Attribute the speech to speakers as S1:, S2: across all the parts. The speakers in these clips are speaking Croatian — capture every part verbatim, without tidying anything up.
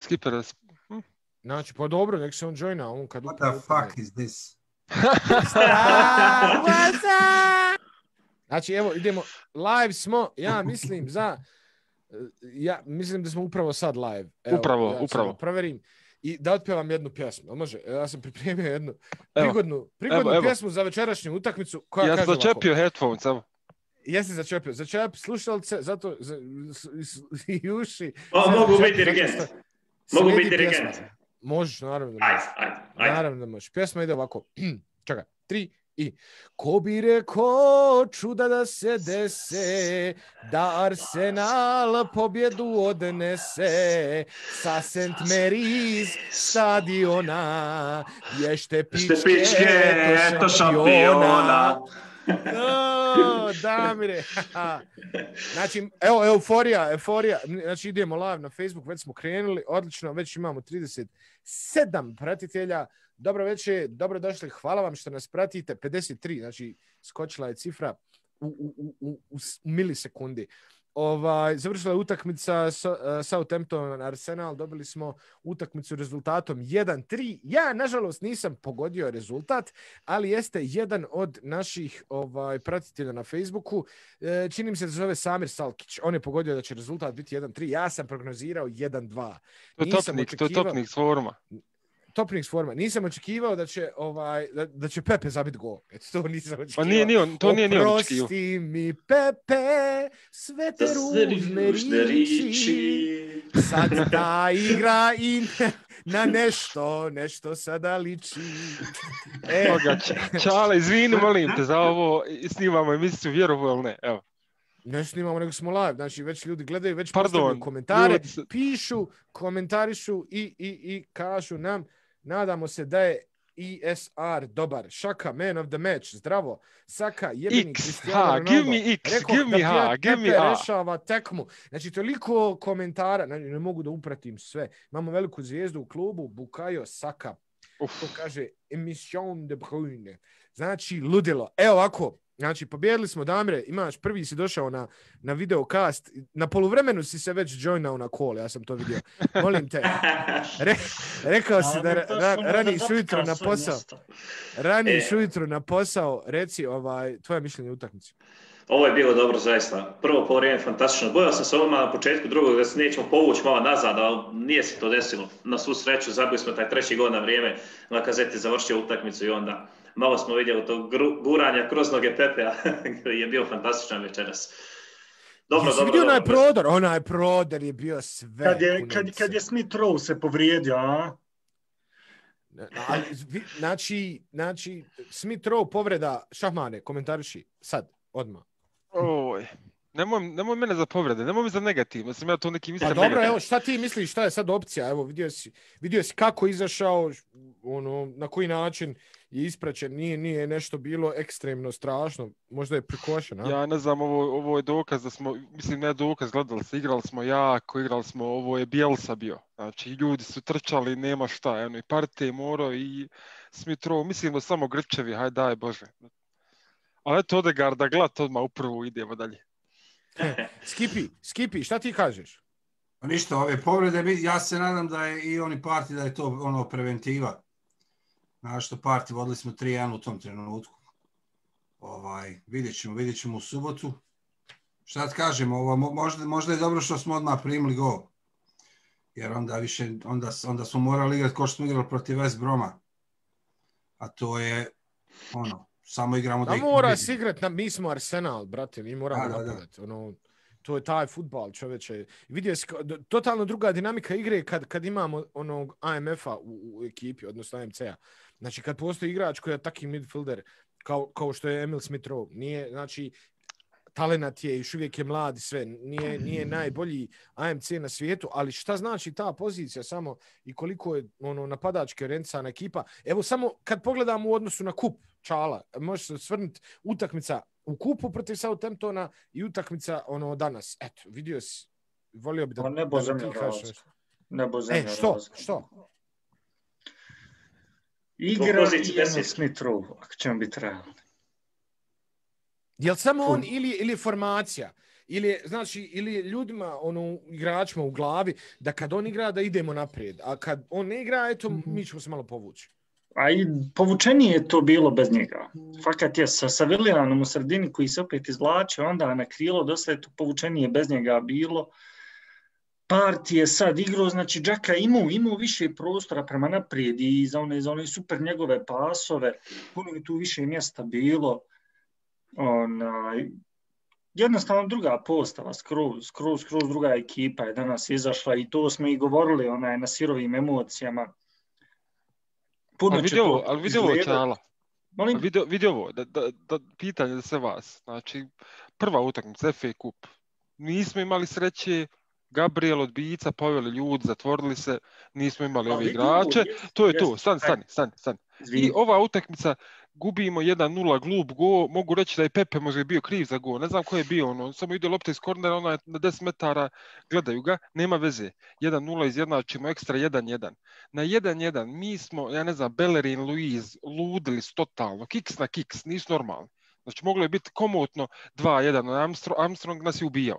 S1: Skippers. Hm.
S2: Znači, pa dobro, nek se on joina, on kad
S3: What the fuck is this?
S2: Znači, evo, idemo, live smo, ja mislim, za, ja mislim da smo upravo sad live. Evo,
S1: upravo,
S2: ja
S1: upravo.
S2: Proverim. I da otpevam jednu pjesmu, može? Ja sam pripremio jednu prigodnu, prigodnu
S1: evo,
S2: pjesmu evo. za večerašnju utakmicu. Koja
S1: ja
S2: kaže
S1: sam začepio headphones, evo.
S2: Jesi začepio. Začep slušalce, zato za, i uši.
S4: O, mogu biti dirigent. Mogu biti dirigent.
S2: Možeš, naravno da možeš.
S4: Ajde, ajde, ajde.
S2: Naravno da možeš. Pjesma ide ovako. Čekaj, tri i... Ko bi rekao čuda da se dese, da Arsenal pobjedu odnese sa Saint Mary's stadiona, ješte pičke,
S4: pičke to šampiona.
S2: No, Damire. Znači, evo, euforija, euforija. Znači, idemo live na Facebook, već smo krenuli, odlično, već imamo trideset sedam pratitelja. Dobro večer, dobro došli, hvala vam što nas pratite, pedeset tri, znači skočila je cifra u, u, u, u, u milisekundi. Ovaj, završila je utakmica uh, Southampton Arsenal, dobili smo utakmicu rezultatom jedan tri. Ja, nažalost, nisam pogodio rezultat, ali jeste jedan od naših ovaj, pratitelja na Facebooku. E, čini mi se da se zove Samir Salkić. On je pogodio da će rezultat biti jedan tri. Ja sam prognozirao jedan dva.
S1: To je topnik, očekivao... to je topnik s foruma.
S2: Topnik forma. Nisam očekivao da će ovaj da, da će Pepe zabiti gol. Eto, to nisam očekivao.
S1: Pa nije ni on, to nije ni on očekivao.
S2: Oprosti mi Pepe, sve te ružne riči. Sad ta igra i na nešto, nešto sada liči.
S1: E. Toga, Čale, izvini, molim te za ovo, snimamo emisiju, vjerovo ili ne, evo.
S2: Ne snimamo, nego smo live, znači već ljudi gledaju, već postavljaju komentare,
S1: ljudi...
S2: pišu, komentarišu i, i, i kažu nam, nadamo se da je E S R dobar. Šaka, man of the match, zdravo. Saka, jebeni Cristiano Ronaldo.
S1: Give me X,
S2: rekao
S1: give me ha, give me
S2: a. Rešava tekmu. Znači, toliko komentara, ne, ne mogu da upratim sve. Imamo veliku zvijezdu u klubu, Bukayo Saka. Uf. To kaže Emission de Bruyne. Znači, ludilo. Evo ovako. Znači, pobjedili smo, Damire, imaš, prvi si došao na, na videokast, na poluvremenu si se već joinao na call, ja sam to vidio. Molim te, re, rekao si da ra, raniš ujutro na posao, raniš ujutro na posao, reci ovaj, tvoje mišljenje o utakmici.
S4: Ovo je bilo dobro zaista. Prvo povrijeme fantastično. Bojao sam se odmah na početku drugog da se nećemo povući malo nazad, ali nije se to desilo. Na svu sreću zabili smo taj treći gol na vrijeme, Lacazette završio utakmicu i onda malo smo vidjeli to guranja kroz noge Pepea, koji je bio fantastičan večeras. Dobro,
S2: Jesi
S4: dobro,
S2: vidio
S4: dobro.
S2: onaj prodor? Onaj prodor je bio sve.
S5: Kad je, kad, kad je Smith Rowe se povrijedio, a?
S2: Ali, znači, znači, Smith Rowe povreda, Šahmane, komentariši, sad, odmah.
S1: Oj, nemoj, nemoj mene za povrede, nemoj me za negativno, sam ja to neki mislim.
S2: Pa dobro, evo, šta ti misliš, šta je sad opcija? Evo, vidio si, vidio si kako izašao, ono, na koji način je ispraćen, nije, nije nešto bilo ekstremno strašno, možda je prikošen. A?
S1: Ja ne znam, ovo, ovo je dokaz da smo, mislim ne dokaz, gledali se, igrali smo jako, igrali smo, ovo je Bielsa bio, znači ljudi su trčali, nema šta, eno, i Partey morao i Smith Rowe, mislim da samo Grčevi, hajde daj Bože. Ali eto Odegaard da glad odmah u prvu, idemo dalje.
S2: Skipi, Skipi, šta ti kažeš?
S3: Ništa, ove povrede, ja se nadam da je i oni Partey da je to ono preventiva. Znaš što Partey, vodili smo tri jedan u tom trenutku. Ovaj, vidjet ćemo, vidjet ćemo u subotu. Šta ti kažem, ovo, možda, možda je dobro što smo odmah primili gol. Jer onda više, onda, onda smo morali igrati ko što smo igrali protiv West Broma. A to je, ono, samo igramo da, da ih...
S2: Mora se igrati, na, mi smo Arsenal, brate, mi moramo
S3: da,
S2: napadati. Ono, to je taj fudbal, čoveče. Vidio si, totalno druga dinamika igre kad, kad imamo onog A M F-a u, u ekipi, odnosno A M C-a. Znači, kad postoji igrač koji je taki midfielder, kao, kao što je Emil Smith Rowe, nije, znači, talenat je, još uvijek je mlad i sve, nije, nije najbolji A M C na svijetu, ali šta znači ta pozicija samo i koliko je ono, napadački orijentisana ekipa. Evo samo kad pogledamo u odnosu na kup Čala, možeš se svrnuti utakmica u kupu protiv Southamptona i utakmica ono danas. Eto, vidio si, volio bi da...
S5: Nebo zemlja razlika. Nebo zemlja
S2: E, što? Razlika. Što?
S5: Igra i Emil Smith Rowe, ako ćemo biti realni.
S2: Je li samo on ili, ili formacija? Ili je, znači, ili je ljudima, ono, igračima u glavi, da kad on igra, da idemo naprijed, a kad on ne igra, eto, mi ćemo se malo povući.
S5: A i povučenije je to bilo bez njega. Fakat je sa, sa Willianom u sredini koji se opet izvlače, onda na krilo, dosta je to povučenije bez njega bilo. Partije je sad igrao, znači Džaka je imao, imao više prostora prema naprijed i za one, za one super njegove pasove, puno je tu više mjesta bilo. Onaj, jednostavno druga postava, skroz, skroz, skroz druga ekipa je danas izašla i to smo i govorili onaj, na sirovim emocijama.
S1: Puno ali vidio, ali vidio ovo Čala. Vidio, vidio ovo, da, da, da, pitanje za sve vas. Znači, prva utakmica, F A Cup. Nismo imali sreće, Gabriel odbica, poveli ljudi, zatvorili se, nismo imali ove igrače. To je to, stani, stani, stani, stani. I ova utakmica, gubimo jedan nula, glup go, mogu reći da je Pepe možda bio kriv za go, ne znam ko je bio, ono, samo ide lopta iz kornera, ona je na deset metara, gledaju ga, nema veze, jedan nula izjednačimo, ekstra jedan jedan. Na jedan jedan mi smo, ja ne znam, Bellerin, Luiz, ludili su totalno, kiks na kiks, nisu normalni. Znači moglo je biti komotno dva jedan, Armstrong, Armstrong nas je ubijao.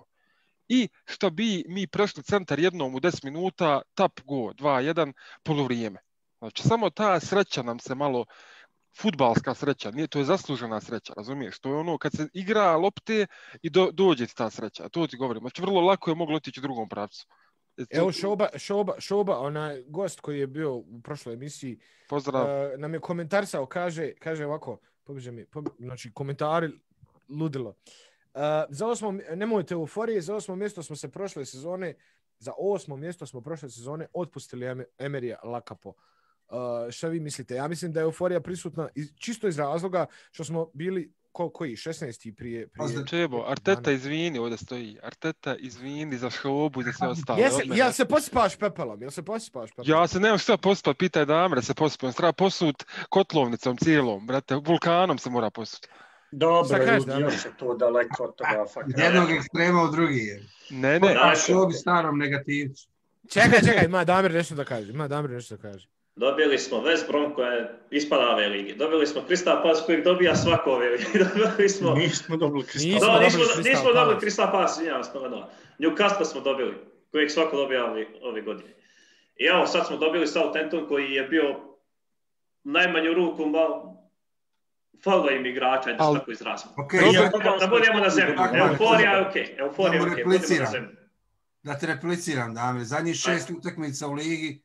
S1: I što bi mi prešli centar jednom u deset minuta, tap go, dva jedan, polovrijeme. Znači samo ta sreća nam se malo, fudbalska sreća, nije, to je zaslužena sreća, razumiješ? To je ono kad se igra lopte i do, dođe ti ta sreća, to ti govorim. Znači vrlo lako je moglo otići u drugom pravcu. To...
S2: Evo Šoba, Šoba, Šoba, onaj gost koji je bio u prošloj emisiji,
S1: pozdrav.
S2: Uh, nam je komentarsao, kaže, kaže ovako, pobježe mi, pobježe, znači komentari ludilo. Uh, za osmo, nemojte euforije, za osmo mjesto smo se prošle sezone, za osmo mjesto smo prošle sezone otpustili Emerija Lakapo. Uh, šta vi mislite? Ja mislim da je euforija prisutna iz, čisto iz razloga što smo bili ko, koji, šesnaesti prije... prije
S1: Čebo, Arteta izvini, ovdje stoji. Arteta izvini za Šobu i za sve ostalo.
S2: Jesi, jel se posipaš pepelom? Jel se posipaš pepelom?
S1: Ja se nemam šta posipati, pitaj Damre se posipati. Treba posut kotlovnicom cijelom, brate, vulkanom se mora posut.
S5: Dobro, ljudi, još je to daleko od toga.
S3: Jednog ekstrema u drugi je.
S1: Ne, ne.
S3: A Šobi starom negativcu.
S2: Čekaj, čekaj, ima Damir nešto da kaže. Ima Damir nešto da kaže.
S4: Dobili smo West Brom koja je ispada ove lige. Dobili smo Crystal Palace kojeg dobija svako ove lige. Dobili smo...
S5: Nismo dobili Crystal
S2: Palace.
S4: No, nismo, nismo dobili Crystal Palace, izvinjavam se toga da. Newcastle smo dobili, kojeg svako dobija ove, ove godine. I evo sad smo dobili Southampton koji je bio najmanju ruku malo... Falilo im igrača, da se tako izrazimo.
S3: Okay,
S4: ja, da, da budemo na zemlju. Euforija je okej. Okay. Euforija je okej. Budemo na zemlju.
S3: Da te repliciram, Damir. Zadnjih šest utakmica u ligi,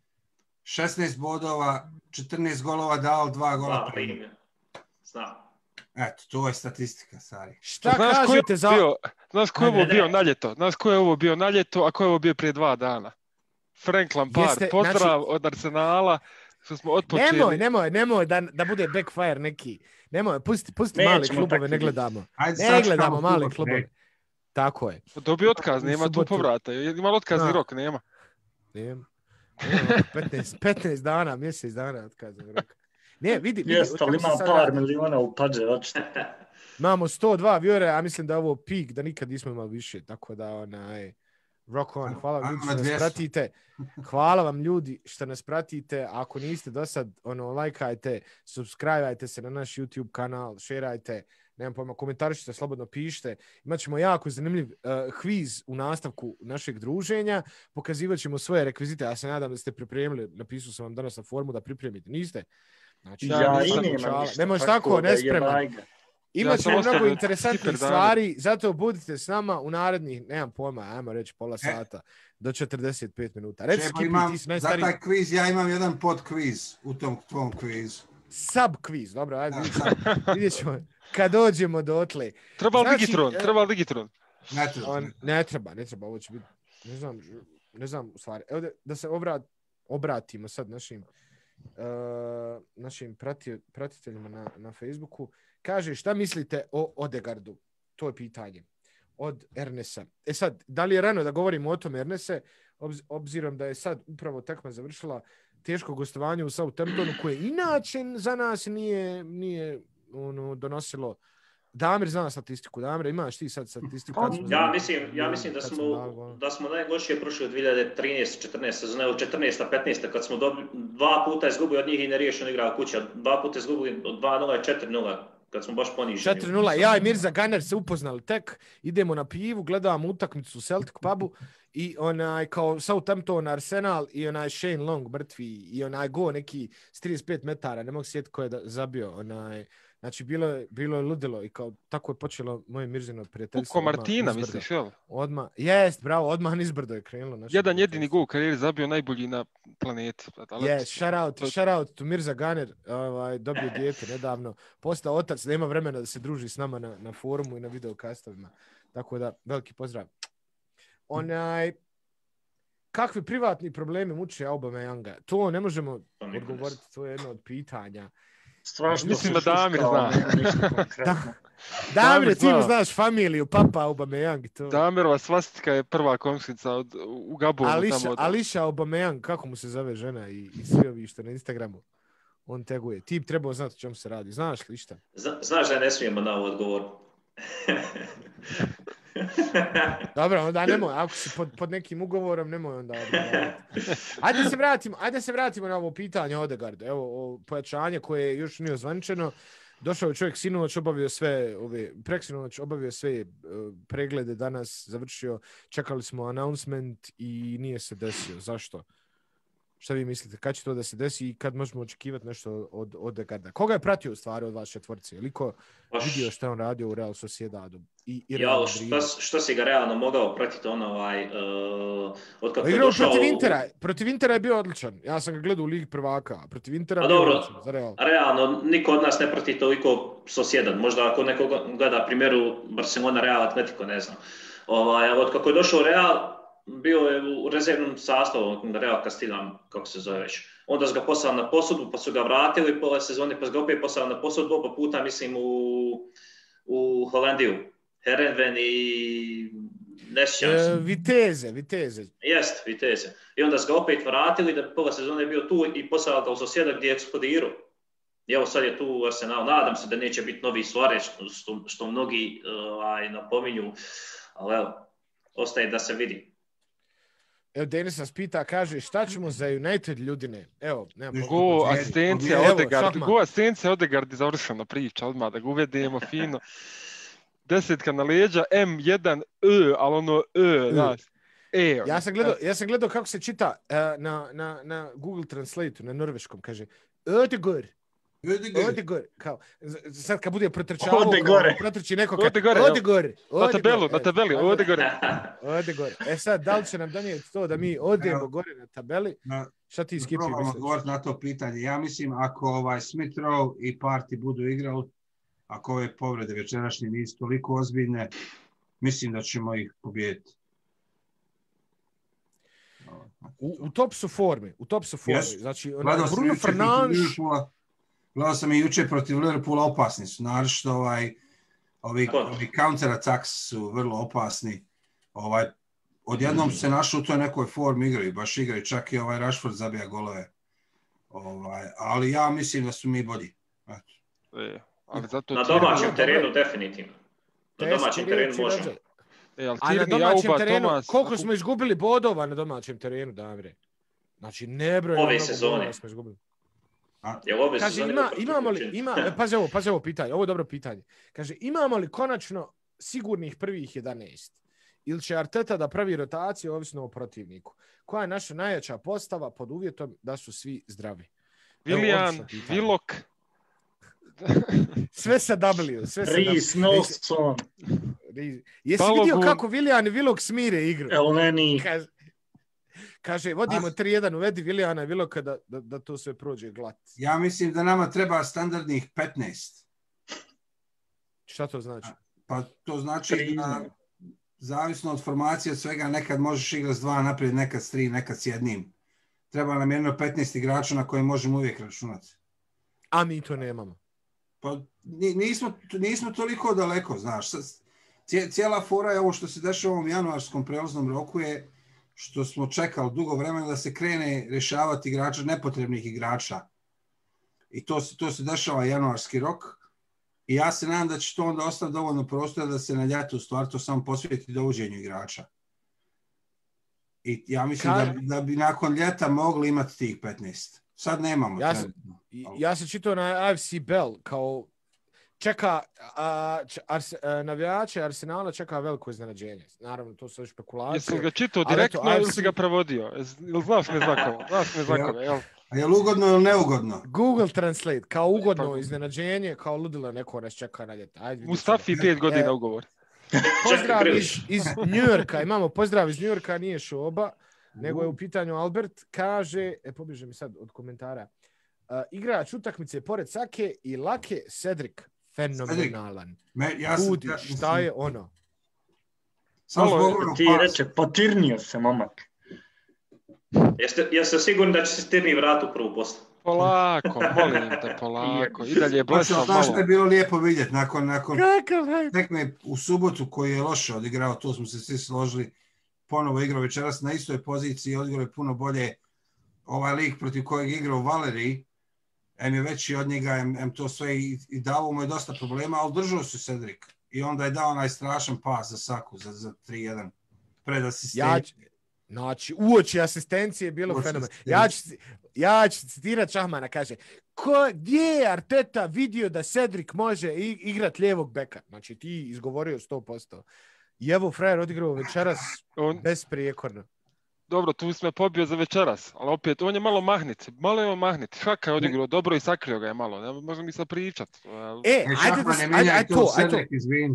S3: šesnaest bodova, četrnaest golova dao, dva gola primio.
S4: Znam.
S3: Eto, to je statistika, stari.
S2: Šta znaš kažete za...
S1: Bio, znaš ko je ovo bio na ljeto? Znaš ko je ovo bio na ljeto, a ko je ovo bio prije dva dana? Frank Lampard, Jeste, pozdrav znači... od Arsenala. Smo
S2: nemoj, nemoj, nemoj da, da bude backfire neki. Nemoj, pusti, pusti male klubove, ne gledamo. Ajde, ne gledamo male klubove. Ne. Tako je.
S1: Dobio otkaz, nema tu povrata. Ima otkazni no. rok, nema.
S2: Nema. nema petnaest, petnaest dana, mjesec dana otkazni rok. Ne, vidi, vidi.
S5: Jeste, ali ima par radi. Miliona u pađe, očito.
S2: Imamo sto dva vjore, a mislim da je ovo pik, da nikad nismo imali više. Tako da, onaj... Rock on, hvala vam ljudi što nas pratite. Hvala vam ljudi što nas pratite. Ako niste do sad, ono, lajkajte, subscribeajte se na naš YouTube kanal, šerajte, nemam pojma, komentarišite, slobodno pišite. Imaćemo jako zanimljiv uh, kviz u nastavku našeg druženja. Pokazivat ćemo svoje rekvizite. Ja se nadam da ste pripremili, napisao sam vam danas na formu da pripremite. Niste? Znači,
S5: ja, ja nisam nemam ništa.
S2: Nemoš tako, nespreman. Imat ćemo mnogo interesantnih stvari, zato budite s nama u narednih, nemam pojma, ajmo reći pola sata, do četrdeset pet minuta. Reci Skipi,
S3: imam,
S2: ti si najstariji...
S3: Za taj kviz ja imam jedan pod kviz u tom tvom kvizu.
S2: Sub kviz, dobro, ajde, vidjet ćemo kad dođemo do otle.
S1: Treba li Digitron, treba li Digitron?
S3: Ne treba,
S2: On, ne treba, ne treba, ovo će biti, ne znam, ne znam u stvari. Evo da, da se obrat, obratimo sad našim, uh, našim prati, pratiteljima na, na Facebooku. Kaže, šta mislite o Odegaardu? To je pitanje. Od Ernesa. E sad, da li je rano da govorimo o tom Ernese, obz, obzirom da je sad upravo tekma završila teško gostovanje u Southamptonu, koje inače za nas nije, nije ono, donosilo. Damir zna statistiku. Damir, imaš ti sad statistiku?
S4: Ja mislim, ja mislim da smo, da smo najlošije prošli od dvije hiljade trinaeste četrnaeste sezone, od četrnaeste petnaeste kad smo dobili, dva puta izgubili od njih i neriješeno igrao kuća. Dva puta izgubili od dva nula i četiri nula. kad smo baš poniženi.
S2: četiri nula, ja i Mirza Gunner se upoznali tek, idemo na pivu, gledamo utakmicu u Celtic pubu i onaj kao Southampton Arsenal i onaj Shane Long mrtvi i onaj go neki s trideset pet metara, ne mogu sjetiti ko je da, zabio. Onaj, znači bilo je, bilo je ludilo i kao tako je počelo moje Mirzino prijateljstvo.
S1: Uko Martina, misliš, jel?
S2: Odmah, jest, bravo, odmah nizbrdo je krenulo. Znači,
S1: jedan jedini gol u karijeri zabio najbolji na planeti.
S2: Yes, shout out, shout out to Mirza Gunner, ovaj, dobio dijete nedavno, postao otac, nema vremena da se druži s nama na, na forumu i na videokastovima. Tako da, veliki pozdrav. Onaj, kakvi privatni problemi muče Aubameyanga? To ne možemo odgovoriti, to je jedno od pitanja.
S5: Strašno
S1: mislim da Damir zna.
S2: Da. Damir, ti mu znaš familiju, papa Aubameyang. To.
S1: Damirova svastika je prva komšica od, u Gabonu.
S2: Ališa,
S1: tamo od...
S2: Ališa Aubameyang, kako mu se zove žena i, i svi ovi što na Instagramu. On teguje. Ti bi trebao znati o čemu se radi. Znaš li šta?
S4: Zna, znaš da ne smijemo na ovo odgovor.
S2: Dobro, onda nemoj. Ako si pod, pod nekim ugovorom, nemoj onda odgovoriti. Ajde se vratimo, ajde se vratimo na ovo pitanje Odegaarda. Evo, o pojačanje koje još nije ozvančeno. Došao je čovjek sinoć, obavio sve, ove, preksinoć obavio sve uh, preglede danas, završio, čekali smo announcement i nije se desio. Zašto? Šta vi mislite? Kad će to da se desi i kad možemo očekivati nešto od Odegaarda? Koga je pratio u stvari od vas četvorci? Je li ko vidio šta on radio u Real Sociedadu? I, i
S4: ja, što, što si ga realno mogao pratiti on ovaj... Uh, od kako je došao...
S2: Protiv Intera, protiv Intera je bio odličan. Ja sam ga gledao u Ligi prvaka. Protiv Intera je bio
S4: dobro,
S2: odličan. Za Real.
S4: Realno, niko od nas ne prati toliko Sociedad. Možda ako neko gleda primjeru Barcelona, Real, Atletico, ne znam. Ovaj, od kako je došao u Real, bio je u rezervnom sastavu Real Castilla, kako se zove već. Onda su ga poslali na posudbu, pa su ga vratili pola sezone, pa su ga opet poslali na posudbu, oba puta, mislim, u, u Holandiju. Herenven i ne sjećam se.
S2: E, Viteze, Viteze.
S4: Jest, Viteze. I onda su ga opet vratili, da pola sezone je bio tu i poslali ga u Sociedad gdje je eksplodirao. I evo sad je tu u Arsenalu. Nadam se da neće biti novi Suarez, što, što mnogi uh, napominju, ali evo, ostaje da se vidi.
S2: Evo, Denis nas pita, kaže, šta ćemo za United ljudine? Evo, nema
S1: Go, asistencija Odegaard, go, asistencija Odegaard je završena priča, odmah da ga uvedemo fino. Desetka na leđa, M jedan E, ali ono E, da. E,
S2: ja sam gledao, ja sam gledao kako se čita uh, na, na, na Google Translate-u, na norveškom, kaže Odegaard. Odegaard, kao, sad kad bude protrčavao, protrči neko kao Odegaard.
S1: Na tabelu, na tabeli, Odegaard.
S2: Odegaard. E sad, da li će nam donijeti to da mi odemo gore na tabeli? Šta ti Skipi misliš?
S3: Probamo odgovoriti na to pitanje. Ja mislim, ako ovaj Smith Rowe i Partey budu igrali, ako ove povrede večerašnje nisu toliko ozbiljne, mislim da ćemo ih pobijediti.
S2: U, u top su formi, u top su formi.
S3: Yes.
S2: Znači, ona, Bruno Fernandes...
S3: Gledao sam i jučer protiv Liverpoola, opasni su. Naravno, ovaj, ovi, ovi counter-attacks su vrlo opasni. Ovaj, odjednom se našao u toj nekoj formi igraju, baš igraju, čak i ovaj Rashford zabija golove. Ovaj, ali ja mislim da su mi bolji.
S1: E, ali zato
S4: na domaćem terenu definitivno. Na domaćem terenu možemo.
S1: E, ali
S2: a na domaćem terenu, Thomas, koliko smo izgubili bodova na domaćem terenu, Damire? Znači, nebrojno
S4: ove sezone
S2: smo izgubili.
S4: Kaže,
S2: ima, imamo li, ima, pazi ovo, pazi ovo pitanje, ovo je dobro pitanje. Kaže, imamo li konačno sigurnih prvih jedanaest? Ili će Arteta da pravi rotaciju ovisno o protivniku? Koja je naša najjača postava pod uvjetom da su svi zdravi?
S1: Willian, Willock.
S2: Sve sa W. Sve sa
S5: Rees Nelson.
S2: Jesi Balogun. Vidio kako Willian i Willock smire igru?
S5: Elneny.
S2: Kaže, kaže, vodimo tri jedan, uvedi Williana i Willocka da, da, da to sve prođe glat.
S3: Ja mislim da nama treba standardnih petnaest.
S2: Šta to znači?
S3: Pa to znači da zavisno od formacije od svega nekad možeš igrati s dva naprijed, nekad s tri, nekad s jednim. Treba nam jedno petnaest igrača na koje možemo uvijek računati.
S2: A mi to nemamo.
S3: Pa nismo, nismo toliko daleko, znaš. Cijela fora je ovo što se dešava u ovom januarskom prelaznom roku je što smo čekali dugo vremena da se krene rješavati igrača, nepotrebnih igrača. I to, to se dešava januarski rok. I ja se nadam da će to onda ostati dovoljno prostora da se na ljetu u stvari to samo posvijeti dovođenju igrača. I ja mislim Ka... da, da bi nakon ljeta mogli imati tih petnaest. Sad nemamo.
S2: Ja, sam, ja sam čitao na A F C Bell kao čeka, a, č, ars, a, navijače Arsenala čeka veliko iznenađenje. Naravno, to su špekulacije.
S1: Jesi ga čitao
S2: ali
S1: direktno
S2: eto,
S1: ili si ga prevodio? Jel znaš me znakove? Znaš me znakove, jel?
S3: A je li ugodno ili neugodno?
S2: Google Translate, kao ugodno
S1: Pa-
S2: iznenađenje, kao ludilo neko nas čeka na ljeto. Ajde, vidjet ćemo.
S1: Mustafi pet godina
S2: E,
S1: ugovor.
S2: Pozdrav
S4: Čekaj,
S2: iz, iz Njujorka, imamo pozdrav iz Njujorka, nije Šoba, nego je u pitanju Albert, kaže, e, pobježe mi sad od komentara, uh, igrač utakmice pored Sake i Lake, Cedric, fenomenalan.
S3: Me, ja sam,
S2: Ljudi,
S3: ja,
S2: šta je ono?
S3: Samo
S1: Malo,
S3: zbog onog
S5: Ti
S3: pasa.
S5: reče, potirnio se momak.
S4: Jeste, jeste sigurni da će se Stirni vrat u prvu poslu?
S1: Polako, molim te, polako. I dalje je
S3: Znači,
S1: blesav
S3: znaš što je
S1: malo.
S3: bilo lijepo vidjeti nakon, nakon
S2: Kakav hajde?
S3: tekme u subotu koji je loše odigrao, to smo se svi složili, ponovo igrao večeras na istoj poziciji, odigrao je puno bolje ovaj lik protiv kojeg je igrao Valerij, em je veći od njega, em, em to sve i, i davo mu je dosta problema, ali držao se Cedric. I onda je dao onaj strašan pas za Saku, za, za tri jedan pred
S2: Ja,
S3: asistencijom.
S2: ću- znači, uoči asistencije je bilo
S3: Uoči
S2: fenomen.
S3: asistencije.
S2: Ja ću, ja ću citirati Šahmana, kaže, ko, gdje je Arteta vidio da Cedric može i- igrat lijevog beka? Znači, ti izgovorio sto posto. I evo, frajer odigrao večeras
S1: On,
S2: besprijekorno.
S1: dobro, tu smo pobio za večeras, ali opet, on je malo mahnit. Malo je on mahnit. Šaka je odigrao dobro i sakrio ga je malo. Ne možemo mi sad pričat.
S2: E,
S3: E,
S2: ajde da,
S3: Šahman,
S2: s-
S3: ne
S2: ajde,
S3: mijenjaj
S2: ajde
S3: to,
S2: to, ajde to.
S3: Cedric, izvini.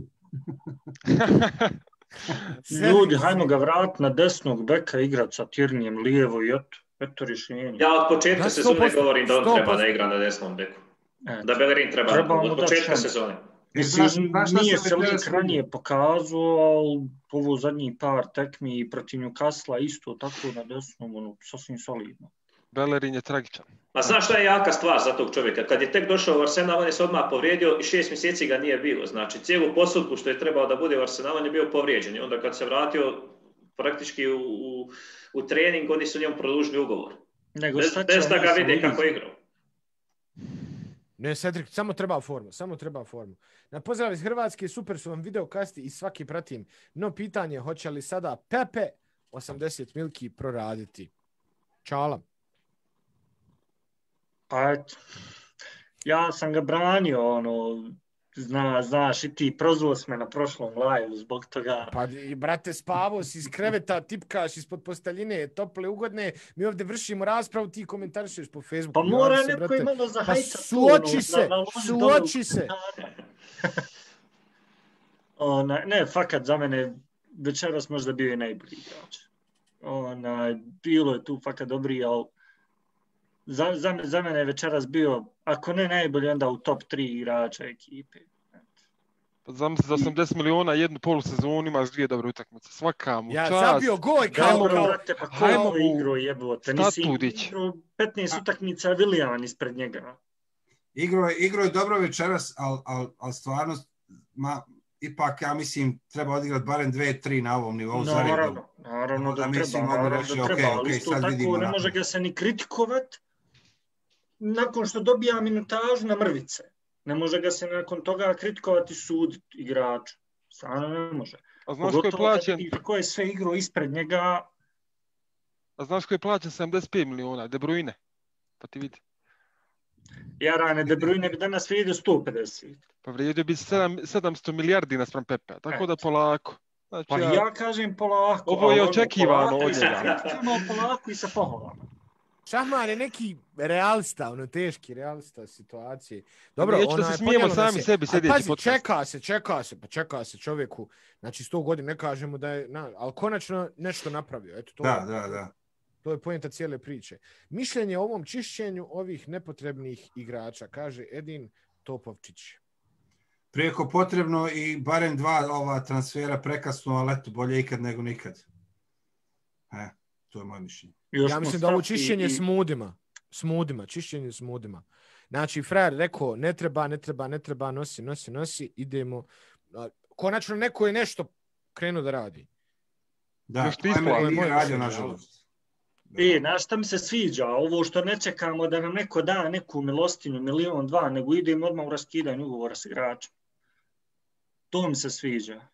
S5: Ljudi, hajmo ga vratiti na desnog beka, igrat sa Tirnijem lijevo i eto, eto rješenje.
S4: Ja od početka
S2: Da,
S4: sezone
S2: sto posto,
S4: govorim da on
S2: sto
S4: treba
S2: posto.
S4: da igra na desnom beku.
S5: Eto.
S4: Da Bellerin treba,
S5: Treba mu
S4: od
S5: dati
S4: početka
S5: šansu.
S4: sezone.
S5: Mislim,
S3: Znaš- znaš šta
S5: nije
S3: sam
S5: se
S3: večeras
S5: lik
S3: vidio?
S5: ranije pokazao, ali ovo zadnji par tekmi i protiv Newcastle isto tako na desnom, ono, sasvim solidno.
S1: Bellerin je tragičan.
S4: A znaš šta je jaka stvar za tog čovjeka? Kad je tek došao u Arsenal, on je se odmah povrijedio i šest mjeseci ga nije bilo. Znači, cijelu posudbu što je trebao da bude u Arsenalu, on je bio povrijeđen. I onda kad se vratio praktički u, u, u trening, oni su njemu produžili ugovor.
S5: Nego
S4: Bez,
S5: sad će
S4: bez da
S5: on
S4: ga
S5: se
S4: vide kako
S5: vidjeti.
S4: igrao.
S2: Ne, Cedric, samo treba formu, samo treba formu. Na pozdrav iz Hrvatske, super su vam video kasti i svaki pratim. No pitanje, hoće li sada Pepe osamdeset milki proraditi? Čala.
S5: Pa eto, ja sam ga branio, ono, zna, znaš i ti, prozvao si me na prošlom live zbog toga.
S2: Pa i brate, spavo si iz kreveta, tipkaš ispod posteljine, tople, ugodne. Mi ovdje vršimo raspravu, ti komentarišeš po Facebooku.
S5: Pa mora
S2: Javi se,
S5: neko
S2: brate.
S5: i malo
S2: Pa
S5: zahajcat.
S2: suoči se, suoči se.
S5: Ona, ne, fakat za mene večeras možda bio i najbolji igrač. Ona, bilo je tu fakat dobri, ali za, za, za mene je večeras bio, ako ne najbolji, onda u top tri igrača ekipe.
S1: Zamisli za osamdeset miliona jednu polusezonu imaš dvije dobre utakmice. Svaka mu
S2: Ja
S1: čast.
S2: zabio gol kao,
S1: Hajmo
S5: Dobro,
S2: kao,
S5: brate, pa ko
S1: hajmo
S5: je
S1: mu
S5: igrao jebote? Nisi
S1: statudić.
S5: igrao petnaest utakmica Willian ispred njega.
S3: Igro je, igro je dobro večeras, ali al, al stvarno, ma, ipak ja mislim treba odigrati barem dve, tri na ovom nivou za redom.
S5: Naravno, naravno da
S3: Da mislim,
S5: treba,
S3: mogu
S5: naravno
S3: reći,
S5: da
S3: ok,
S5: treba,
S3: ok,
S5: ali isto
S3: sad
S5: tako
S3: vidimo
S5: ne
S3: naprijed.
S5: može ga se ni kritikovat nakon što dobija minutažu na mrvice. Ne može ga se nakon toga kritikovati sud igraču. Stvarno ne može.
S1: A znaš ko je
S5: Pogotovo kad
S1: plaćen?
S5: vidiš ko je sve igrao ispred njega.
S1: A znaš ko je plaćen sedamdeset pet miliona? De Bruyne. Pa ti vidi.
S5: Jarane De Bruyne bi danas vidio sto pedeset.
S1: Pa vrijedio bi sedam, sedamsto milijardi naspram Pepe. Tako da
S5: Eto.
S1: polako. Znači,
S5: Pa
S1: ja,
S5: ja kažem polako.
S1: Ovo je
S5: ali ono,
S1: očekivano
S5: polako
S1: od
S5: i sa
S1: njega.
S5: kritikama, polako i sa pohvalama.
S2: Šahman je neki realista, ono teški realista situacije. Dobro,
S1: Neću da
S2: ona
S1: se
S2: je
S1: smijemo
S2: ponijelo
S1: sami
S2: nas je.
S1: sebi
S2: Ali
S1: sljedeći
S2: pazi,
S1: podcast.
S2: čeka se, čeka se, pa čeka se čovjeku. Znači sto godina ne kažemo da je, na, ali konačno nešto napravio. Eto, to,
S3: Da, da, da.
S2: to je poenta cijele priče. Mišljenje o ovom čišćenju ovih nepotrebnih igrača, kaže Edin Topovčić.
S3: Prijeko potrebno i barem dva ova transfera prekasno, ali eto, bolje ikad nego nikad. E, to je moje mišljenje.
S5: Još
S2: Ja mislim da ovo
S5: Mustafi
S2: čišćenje
S5: i-
S2: s mudima. S mudima, čišćenje s mudima. Znači, frajer rekao, ne treba, ne treba, ne treba, nosi, nosi, nosi, idemo. A, konačno neko je nešto krenuo da radi.
S3: Da,
S1: Još
S3: to je
S1: nismo,
S3: meni
S2: ali
S3: nije
S2: moje
S3: radio,
S2: mišljenje,
S3: nažalost.
S5: E, znaš šta mi se sviđa? Ovo što ne čekamo da nam neko da neku milostinu, milion, dva, nego idemo odmah u raskidanje ugovora s igračem. To mi se sviđa.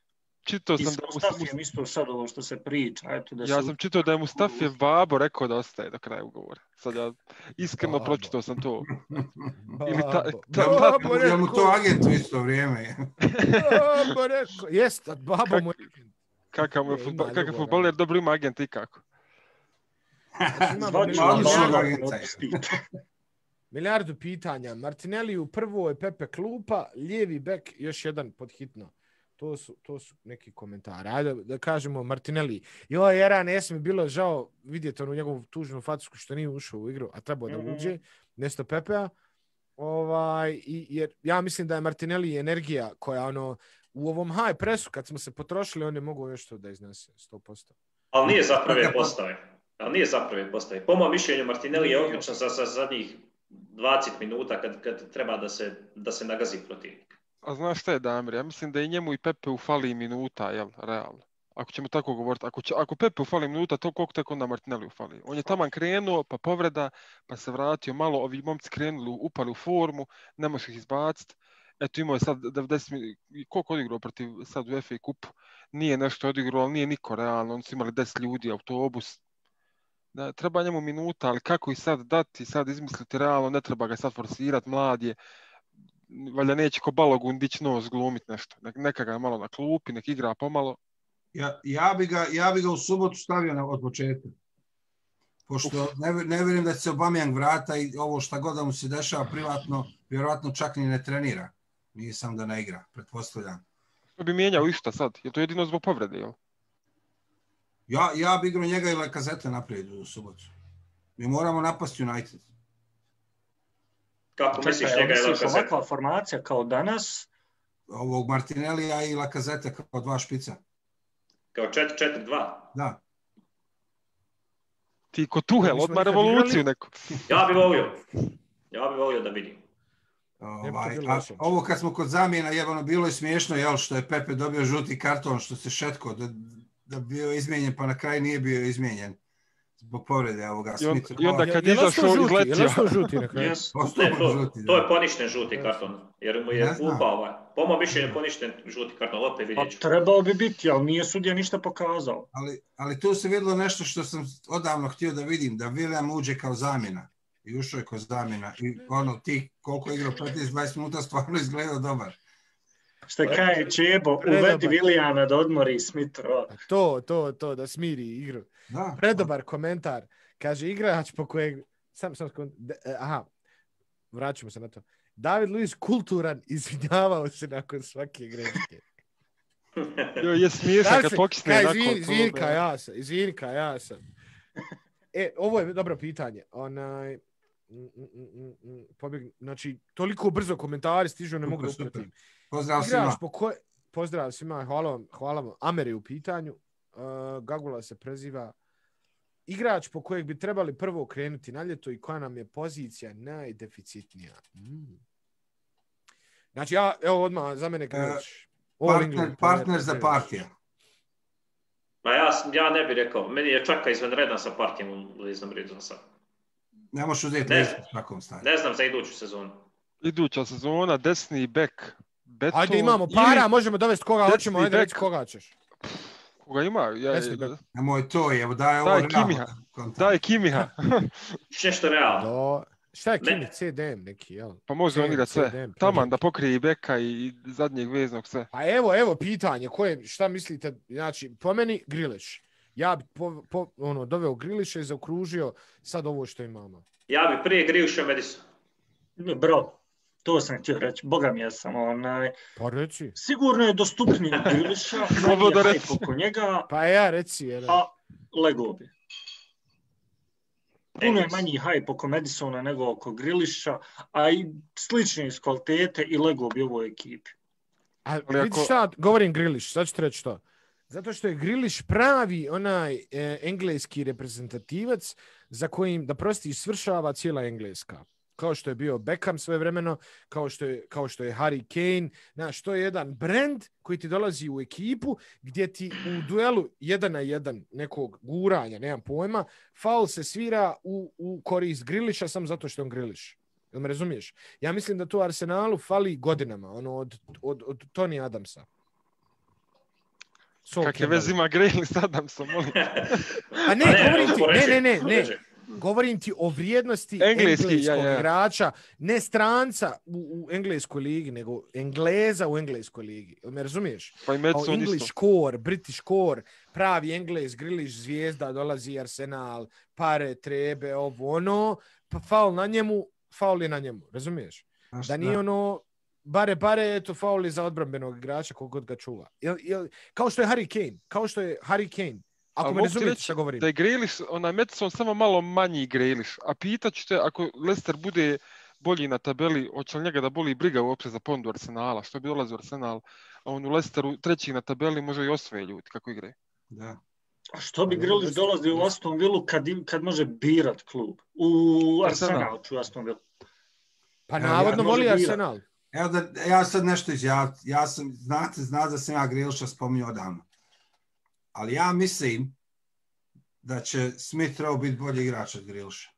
S1: čitao
S5: I
S1: sam
S5: s
S1: da...
S5: Mustafijem isto sad ovo što se priča. Eto, da
S1: Ja
S5: su...
S1: sam čitao da je Mustafijev babo rekao da ostaje do kraja ugovora. Sad ja iskreno
S2: Babo.
S1: pročitao sam to.
S2: Babo,
S1: Ili ta-
S2: babo,
S1: ta-
S2: babo
S3: Jel mu to
S2: rekao,
S3: agent u isto vrijeme?
S2: babo rekao, jest, babo
S1: Kak-
S2: mu je.
S1: Kakav mu je
S2: Je,
S1: fudba,
S2: ima
S1: kakav
S2: drugoga.
S1: fudbaler, dobro ima agent i kako.
S2: Znači, imamo
S5: Zvaću
S2: milijardu-
S5: vam
S3: Odličnog
S5: babo,
S3: agenta je.
S5: otpustite.
S2: Milijardu pitanja. Martinelli u prvo je Pepe klupa, lijevi bek još jedan pod hitno. To su, to su neki komentari. Ajde da kažemo Martinelli. Joj, Jera, jes mi bilo žao vidjeti onu njegovu tužnu facu što nije ušao u igru, a trebao da
S5: Mhm.
S2: uđe, mjesto Pepea. Ovaj, i, jer ja mislim da je Martinelli energija koja ono, u ovom high pressu, kad smo se potrošili, on je mogao još to da iznese, sto posto.
S4: Ali nije za prve postave. Ali nije za prve postave. Po mojom mišljenju Martinelli je odličan za, za zadnjih dvadeset minuta kad, kad treba da se, da se nagazi protivnik.
S1: A znaš šta je, Damir? Ja mislim da i njemu i Pepe ufali minuta, jel, realno. Ako ćemo tako govoriti, ako, će, ako Pepe ufali minuta, to koliko tek onda Martinelli ufali. On je taman krenuo, pa povreda, pa se vratio malo, ovi momci krenuli, upali u formu, ne možeš ih izbaciti. Eto, imao je sad devedeset minuta, koliko odigrao protiv sad u F A kupu? Nije nešto odigrao, ali nije niko realno, oni su imali deset ljudi, autobus. Da, treba njemu minuta, ali kako i sad dati, sad izmisliti realno, ne treba ga sad forsirati, mlad je. Valjda neće ko Balogun dići nos glumit nešto. Neka ga malo na klupi, nek igra pomalo.
S3: Ja, ja, bi ga, ja bi ga u subotu stavio na, od početka. Pošto ne, ne vjerujem da će se Aubameyang vrata i ovo šta god da mu se dešava privatno, vjerojatno čak ni ne trenira. Nisam da ne igra, pretpostavljam.
S1: To bi mijenjao išta sad? Je to jedino zbog povrede, jel?
S3: Ja, ja bi igrao njega i Lacazette naprijed u subotu. Mi moramo napasti United.
S4: Kako misliš
S5: Čekaj,
S4: njega je
S5: misliš
S4: Lacazette?
S5: ovakva formacija kao danas?
S3: Ovog Martinellija i Lacazette kao dva špica.
S4: Kao četiri četiri dva.
S3: Da.
S1: Ti ko Tuhel,
S2: Mi smo
S1: odmah
S2: nekad
S1: revoluciju
S2: igrali-
S1: neku.
S4: Ja bi volio. Ja bi volio da vidim.
S3: Ovaj,
S2: bilo
S3: a,
S2: loše.
S3: ovo kad smo kod zamjena, jebano, bilo je smiješno, jel, što je Pepe dobio žuti karton, što se šetko, da, da bio izmijenjen, pa na kraju nije bio izmijenjen. Zbog povrede ovoga
S1: I, on,
S3: Smith.
S1: I onda kad
S2: Je- je li
S1: izašao,
S2: ostao žuti? Je li
S1: izletio.
S2: ostao žuti na kraju?
S5: Yes.
S3: Ostao
S4: Ne, to,
S3: žuti,
S4: to
S3: da.
S4: je poništen žuti karton. Jer mu je
S3: Ne znam.
S4: upao ovaj. Po mojom mišljenju poništen žuti karton. Opet
S5: Pa
S4: vidjet ću.
S5: trebao bi biti, ali nije sudija ništa pokazao.
S3: Ali, ali tu se vidjelo nešto što sam odavno htio da vidim, da William uđe kao zamjena. I ušao je kao zamjena. I ono, ti koliko je igrao petnaest dvadeset minuta, stvarno izgledao dobar.
S5: Šta kaže Čebo,
S2: Predobar.
S5: uvedi Willijana da odmori Smithova.
S2: To, to, to, da smiri igru.
S3: Da.
S2: Predobar komentar. Kaže, igrač po kojeg... Sam, sam, sekund- de- e, aha, vraćamo se na to. David Luiz kulturan, izvinjavao se nakon svake greške.
S1: Jo, je smiješan kad
S2: Znači,
S1: pokisne
S2: kaj,
S1: nakon
S2: izvini, izvini,
S1: toga.
S2: kaj ja sam, izvini, kaj ja sam. E, ovo je dobro pitanje. Onaj, mm, mm, mm, mm, pobjeg, znači, toliko brzo komentari stižu, ne
S3: Super,
S2: mogu da
S3: super.
S2: upratim.
S3: Pozdrav
S2: Igrač
S3: svima.
S2: po koj... Pozdrav svima, hvala vam, hvala vam. Amer je u pitanju. Uh, Gagula se preziva. Igrač po kojeg bi trebali prvo krenuti na ljeto i koja nam je pozicija najdeficitnija. Mm. Znači, ja, evo odmah za mene igrač. All
S3: Partner,
S2: England
S3: partner
S2: player,
S3: za
S2: player.
S3: partija.
S4: Ma ja, ja ne bih rekao. Meni je čak izvanredan sa partijem u Liznom Ridzom sad.
S3: Ne možeš uzeti
S4: Ne.
S3: listu u svakom stanju.
S4: Ne znam za iduću sezonu.
S1: Iduća sezona, desni bek, Beton.
S2: Ajde, imamo para,
S1: ili-
S2: možemo dovesti koga
S1: desni
S2: hoćemo, ajde
S1: bek.
S2: reći koga ćeš.
S1: Koga ima? Ja,
S2: Desni bek.
S3: Nemoj to, evo daj ovo
S1: Daj
S3: realno
S1: Kimiha.
S3: kontakt.
S1: daj Kimiha.
S4: Nešto realno.
S2: Do... Šta je
S4: Ne.
S2: Kimi? C D M neki, jel?
S1: Pa može on
S2: C-
S1: igrat
S2: C D
S1: sve.
S2: M,
S1: Taman da pokrije i beka i zadnjeg veznog sve.
S2: Pa evo, evo pitanje, koje, šta mislite, znači, po meni Grilić. Ja bi po, po, ono, doveo Grilića i zaokružio sad ovo što imamo.
S4: Ja bi prije Grilića Madison.
S5: Bro, to sam htio reći, boga mi jesam, onaj,
S2: Pa reci.
S5: sigurno je dostupniji od Grilića, manje
S1: Slobodno
S5: je
S1: reci.
S5: hype oko njega,
S2: Pa ja reci, jer...
S5: a Lego bi. Puno je
S4: Engles.
S5: manji hype oko Madisona nego oko Grilića, a i slične iz kvalitete i Lego bi u ovoj ekipi.
S2: A
S1: Ali
S2: vidi
S1: ako-
S2: šta, govorim Grilić, sad ću ti reći to. Zato što je Grilić pravi onaj e, engleski reprezentativac za kojim, da prosti, svršava cijela Engleska. Kao što je bio Beckham svojevremeno, kao što je, kao što je Harry Kane. Znaš, to je jedan brand koji ti dolazi u ekipu gdje ti u duelu jedan na jedan nekog guranja, nemam pojma, faul se svira u, u korist Grilića samo zato što je on Grilić. Jel me razumiješ? Ja mislim da to Arsenalu fali godinama, ono, od, od, od Tony Adamsa.
S1: Kakve veze ima Grealish s Adamsom, molim.
S2: A ne,
S4: ne,
S2: govorim ti, ne, ne, ne, ne.
S4: reći.
S2: Govorim ti o vrijednosti
S1: Engleski,
S2: engleskog
S1: ja, ja.
S2: igrača, ne stranca u, u engleskoj ligi, nego Engleza u engleskoj ligi. Jel me razumiješ?
S1: Pa i
S2: Kao
S1: Madison
S2: English
S1: isto.
S2: core, British core, pravi Englez, Grealish zvijezda, dolazi Arsenal, pare, trebe, ovo, ono, pa faul na njemu, faul je na njemu, razumiješ?
S3: Znaš,
S2: Da nije ono, bare, bare, eto, faul je za odbrambenog igrača kogod ga čuva. Jel, jel, kao što je Harry Kane, kao što je Harry Kane. Ako
S1: Ali
S2: me
S1: mogu ti
S2: razumijete
S1: reći
S2: šta govorim.
S1: Da je Grealish, onaj Madison samo malo manji Grealish, a pitat ću te ako Leicester bude bolji na tabeli, hoće li njega da boli briga uopće za pondu Arsenala, što bi dolazi u Arsenal, a on u Leicesteru treći na tabeli može i osvoje ljudi kako igre.
S3: Da.
S5: A što bi
S2: Pa,
S5: Grealish
S2: jest-
S5: dolazi u
S2: jest.
S5: Aston Villu kad, im- kad može birat klub? U
S1: Arsenal.
S5: Arsenal ću Aston Villu.
S2: Pa
S3: Evo,
S2: navodno
S3: ja-
S2: voli
S5: može birat.
S2: Arsenal.
S3: Evo da ja sad nešto izjavim. Ja sam, znate, znate da sam ja Grealisha spominjao odavno. Ali ja mislim da će Smith Rowe biti bolji igrač od Grealisha.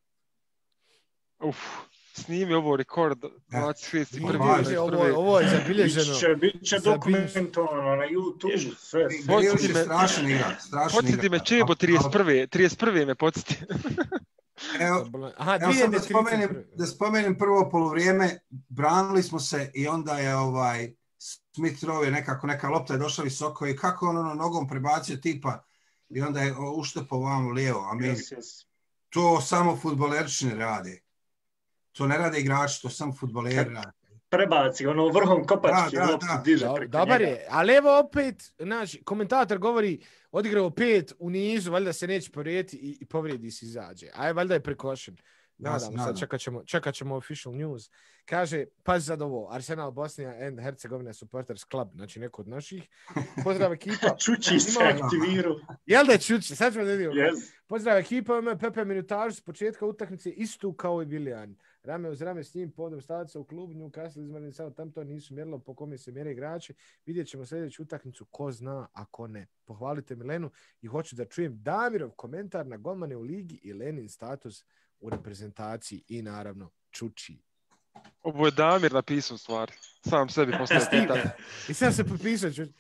S1: Uf, snimi ovo rekord dvadeset šest i prvi,
S3: Bilježe
S2: Bilježe, ovo,
S1: prvi.
S2: ovo je zabilježeno.
S5: Biće, biće
S2: Zabilježeno.
S5: dokumentovano na YouTube, sve.
S1: Podsjeti
S3: Grealish je
S1: me-
S3: strašan igrač. Strašan
S1: Podsjeti me
S3: igrač.
S1: Čebo
S3: A-
S1: trideset prve, trideset prve me podsjeti.
S3: Evo,
S2: Aha,
S3: Evo sad da
S2: dvije
S3: spomenem, da spomenem prvo poluvrijeme, branili smo se i onda je ovaj Smith Rowe je nekako, neka lopta je došla visoko i kako on ono nogom prebacio tipa i onda je uštepao vamo lijevo. A mi,
S5: Yes, yes.
S3: to samo fudbalerči ne rade. To ne rade igrači, to samo fudbaleri rade.
S5: Prebaci, ono vrhom kopačke
S3: Da, da,
S5: loptu
S3: da.
S5: diže
S2: Do-
S5: preko
S2: Dobar
S5: njega.
S2: je, ali evo opet, znači, komentator govori, odigrao pet u nizu, valjda se neće povrijeti i, i povredi se izađe. Aj, valjda je prekošen.
S3: Ja se
S2: Nadam se,
S3: nadam.
S2: čekat ćemo, čekat ćemo official news. Kaže, pazi sad ovo, Arsenal Bosnia and Hercegovina Supporters Club, znači neko od naših. Pozdrav ekipa.
S5: Čuči se
S2: Ima-
S5: aktivirao.
S2: Jel da je čuči? Sad ćemo da vidimo.
S5: Yes.
S2: Pozdrav ekipa, ima Pepe minutažu s početka utakmice istu kao i Willian. Rame uz rame s njim povodom stavca u klubu, Newcastle izmjerili samo tam to nisu mjerilo po kome se mjere igrači. Vidjet ćemo sljedeću utakmicu, ko zna, a ko ne. Pohvalite Milenu i hoću da čujem Damirov komentar na golmane u ligi i Lenin status u reprezentaciji i naravno Čuči.
S1: Ovo je Damir napisao stvari. Sam sebi postavio pitanje.
S2: I sad se potpisao Čuči.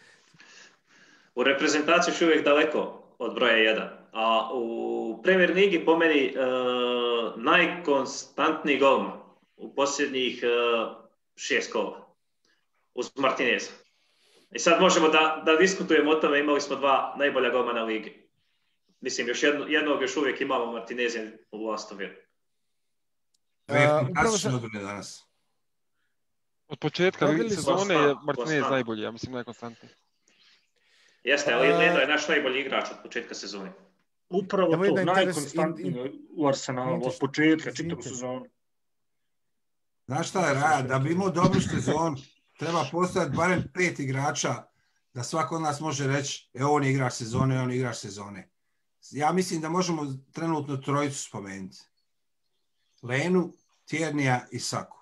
S4: U reprezentaciji još uvijek daleko od broja jedan. A u Premier Ligi po meni uh, najkonstantniji golman u posljednjih uh, šest kola. Uz Martineza. I sad možemo da, da diskutujemo o tome, imali smo dva najbolja golmana ligi. Mislim, još jedno, jednog još uvijek imamo Martineza u Aston Villa.
S3: Dve
S2: Uh, upravo
S3: fantastične
S2: sam-
S3: odbrane danas.
S1: Od početka
S2: Dobili smo
S1: sezone je
S4: Konstant,
S1: Martinez
S4: konstant.
S1: najbolji, ja mislim najkonstantniji.
S4: Jeste, ali
S2: A-
S4: Leno je naš najbolji igrač od početka sezone.
S5: Upravo
S2: Evo
S5: to,
S2: jedna interes-
S5: najkonstantnije u Arsenalu od
S2: Inter-
S5: početka čitavu
S2: Inter-
S5: sezonu.
S3: Znaš šta je, Raja, da bi imao dobru sezonu, treba postojati barem pet igrača da svako od nas može reći, e, on je igrač sezone, on je igrač sezone. Ja mislim da možemo trenutno trojicu spomenuti. Lenu, Tiernija i Saku.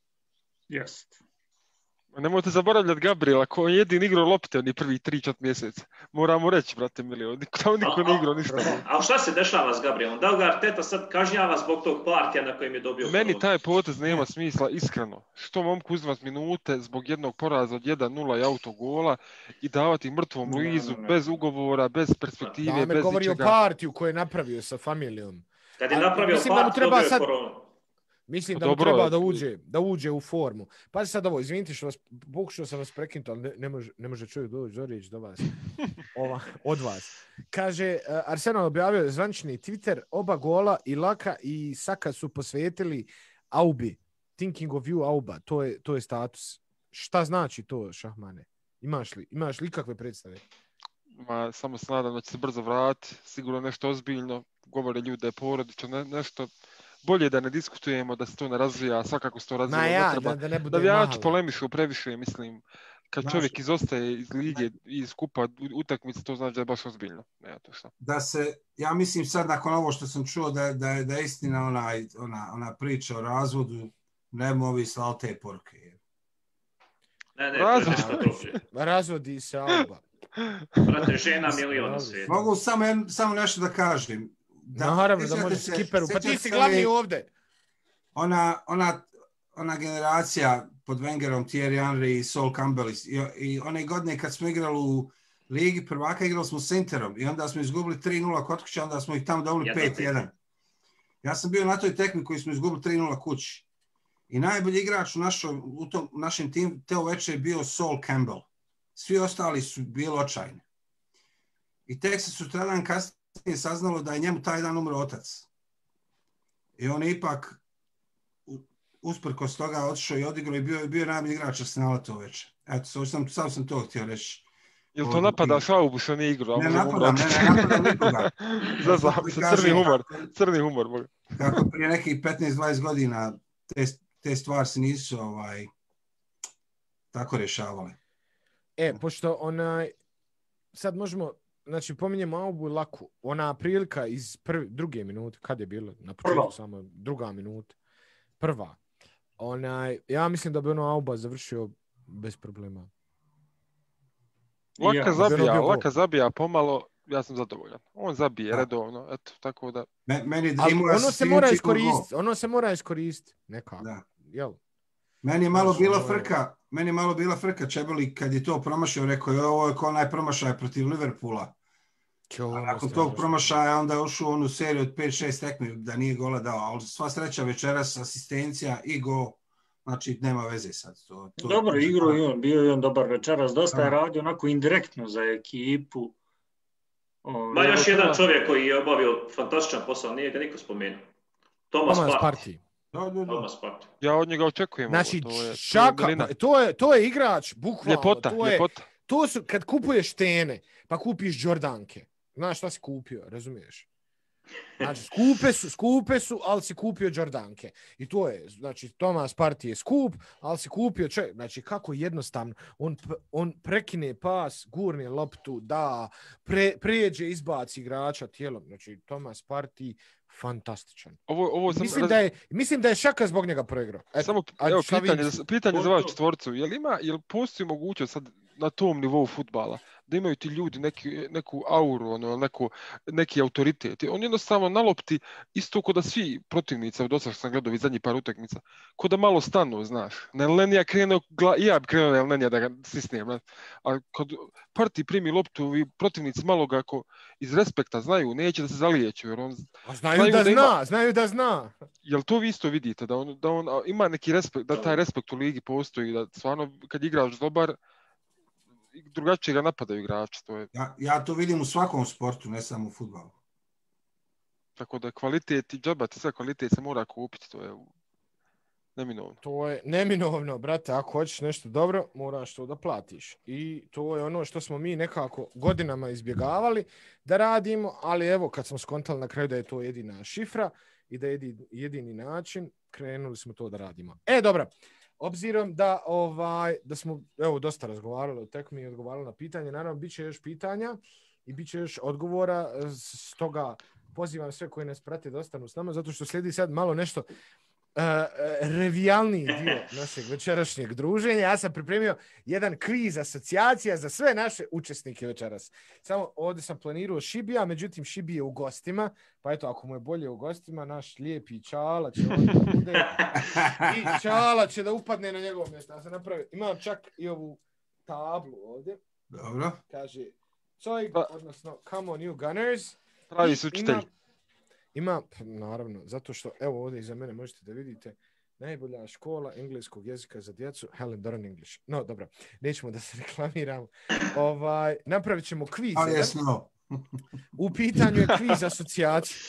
S5: Jest.
S1: Nemojte zaboravljati Gabriela, koji je jedin igrao lopte oni prvi tri četiri mjeseca. Moramo reći, brate mili, on niko, niko ne igrao ništa.
S4: A šta se dešava s Gabrielom? Da li ga Arteta sad kažnjava zbog tog partija na kojem je dobio?
S1: Meni
S4: prvo?
S1: taj potez nema smisla, iskreno. Što momku uzimati minute zbog jednog poraza od jedan nula i autogola i davati mrtvom
S5: Ne,
S1: Luizu
S5: ne, ne.
S1: bez ugovora, bez perspektive,
S2: Damir
S1: bez
S2: govori o
S1: ničega.
S2: partiju koju je napravio sa familijom.
S4: Kad je
S2: A,
S4: napravio
S2: mislim da mu
S4: part,
S2: treba
S4: dobio je
S2: sad-
S4: koronu.
S2: Mislim
S1: Pa
S2: da mu
S1: dobro,
S2: treba da uđe, da uđe u formu. Pazi sad ovo, izvinite što vas, pokušao sam vas prekinuti, ali ne, ne, može, ne može čovjek doći do riječi do vas. Ova, od vas. Kaže, uh, Arsenal objavio zvančni Twitter, oba gola i Laka i Saka su posvetili Aubi. Thinking of you, Auba. To je, to je status. Šta znači to, Šahmane? Imaš li, imaš li ikakve predstave?
S1: Ma, samo se nadam da će se brzo vratiti, sigurno nešto ozbiljno, govore ljudi da je porodično, ne, nešto bolje da ne diskutujemo, da se to ne razvija, svakako se to razvija,
S2: Ma
S1: ne
S2: ja,
S1: treba.
S2: da, da ne bude
S1: Navijači
S2: mahalo.
S1: polemišu previše, mislim, kad
S3: Znaš-
S1: čovjek izostaje iz lige i iz kupa u- utakmice, to znači da je baš ozbiljno. Ne, to šta.
S3: Da se, ja mislim sad nakon ovo što sam čuo da, da, je- da je istina onaj, ona, ona priča o razvodu, nemo ovi slali te poruke.
S4: Ne, ne, to je
S1: Razvod.
S4: nešto drugo.
S2: Razvodi se Auba.
S4: Brate, žena milion na svijetu.
S3: Mogu samo, jedno- samo nešto da kažem. Da,
S2: Naravno da
S3: sjećate
S2: može
S3: se-
S2: skiperu. Pa ti
S3: sjećate
S2: si
S3: se
S2: glavni
S3: one-
S2: ovdje.
S3: Ona, ona, ona generacija pod Wengerom, Thierry Henry i Sol Campbell i, i one godine kad smo igrali u Ligi prvaka igrali smo s Interom i onda smo izgubili tri nula kod kuće, onda smo ih tamo dobili pet jedan. Ja sam bio na toj tekmi koji smo izgubili tri nula kući. I najbolji igrač u, našoj, u, tom, u našem timu te večer je bio Sol Campbell. Svi ostali su bili očajni. I tek se sutradan kasnije saznalo da je njemu taj dan umro otac. I on je ipak usprkos toga otišao i odigrao i bio, bio najbolji igrač Arsenala to večer. Eto, sam, sam sam to htio reći.
S1: Jel to napada Šaubu što nije igrao?
S3: Ne napadam, ne, ne napadam nikoga.
S1: Zazam se, crni humor, crni humor.
S3: Kako prije nekih petnaest dvadeset godina te, te stvari se nisu ovaj, tako rješavale.
S2: E, pošto onaj, sad možemo, znači pominjemo Aubu i Laku, ona prilika iz prvi, druge minute, kad je bilo? Na početku samo druga minuta. Prva. Onaj, ja mislim da bi ono Auba završio bez problema.
S1: Laka zabija, Laka zabija pomalo, ja sam zadovoljan. On zabije da. redovno, eto, tako da...
S3: Meni da
S2: ono se mora iskoristiti, ono se mora iskoristiti, nekako. Da. Jel?
S3: Meni je malo bila frka, meni je malo bila frka Čebeli kad je to promašio, rekao je ovo je ko najpromašaj protiv Liverpoola. Čo, a nakon tog promašaja onda je ušao u onu seriju od pet šest tekmi da nije gola dao, ali sva sreća večeras, asistencija i gol. Znači, nema veze sad. To, to,
S5: Dobro,
S3: to,
S5: igro i on, bio je on dobar večeras, dosta je radio onako indirektno za ekipu.
S4: O, Ma još jedan čovjek koji je obavio fantastičan posao, nije ga niko spomenuo. Thomas, Thomas Partey.
S3: Da, da, da.
S4: Thomas Partey.
S1: Ja od njega očekujem.
S2: Znači,
S1: ovo, to je,
S2: šaka, to je, to je igrač, bukvalno.
S1: Ljepota,
S2: to je,
S1: ljepota.
S2: To su, kad kupuješ tene, pa kupiš Jordanke. Znaš šta si kupio, razumiješ? Znači, skupe su, skupe su, ali si kupio Jordanke. I to je, znači, Thomas Partey je skup, ali si kupio čovjek. Znači, kako jednostavno, on, on prekine pas, gurne loptu, da, pre, pređe, izbaci igrača tijelom. Znači, Thomas Partey, fantastičan.
S1: Ovo, ovo sam
S2: mislim,
S1: raz...
S2: da je, mislim da je Šaka zbog njega proigrao.
S1: Samo, evo, pitanje, za, pitanje za vas četvorcu. Jel ima, jel postoji mogućnost sad na tom nivou fudbala da imaju ti ljudi neki, neku auru, ono, neku, neki autoritet? On jednostavno na lopti, isto kod da svi protivnici, do sad sam gledao i zadnji par utakmica, kod da malo stanu, znaš. Ne Lenija krenuo, gla... ja bi krenuo na Lenija da ga sisnem, a kod Partey primi loptu i protivnici malo ga ako iz respekta znaju, neće da se zalijeću. Jer on...
S2: A znaju, znaju da, da zna, ima... znaju da zna.
S1: Jel to vi isto vidite, da on, da on ima neki respekt, da taj respekt u ligi postoji, da stvarno kad igraš dobar, drugačije ga napadaju igrači. To je...
S3: ja, ja to vidim u svakom sportu, ne samo u fudbalu.
S1: Tako da kvalitet i džabat i sve kvalitet se mora kupiti, to je neminovno.
S2: To je neminovno, brate, ako hoćeš nešto dobro, moraš to da platiš. I to je ono što smo mi nekako godinama izbjegavali da radimo, ali evo kad smo skontali na kraju da je to jedina šifra i da je jedini način, krenuli smo to da radimo. E, dobro. Obzirom da ovaj da smo evo dosta razgovarali o tekmi i odgovarali na pitanje, naravno biće još pitanja i biće još odgovora, stoga pozivam sve koji nas prate da ostanu s nama zato što slijedi sad malo nešto uh, revijalniji dio našeg večerašnjeg druženja. Ja sam pripremio jedan kviz asocijacija za sve naše učesnike večeras. Samo ovdje sam planirao Šibija, međutim Šibi je u gostima, pa eto ako mu je bolje u gostima, naš lijepi Čala će ovdje da bude i Čala će da upadne na njegovo mjesto. Ja sam napravio, imam čak i ovu tablu ovdje.
S3: Dobro.
S2: Kaže Cojg, odnosno Come on you Gunners.
S1: Pravi su učitelj.
S2: Ima, ima, naravno, zato što, evo ovdje iza mene možete da vidite, najbolja škola engleskog jezika za djecu, Helen Doran English. No, dobro, nećemo da se reklamiramo. Ovaj, napravit ćemo kviz.
S3: Ali jesno.
S2: U pitanju je kviz asocijacije.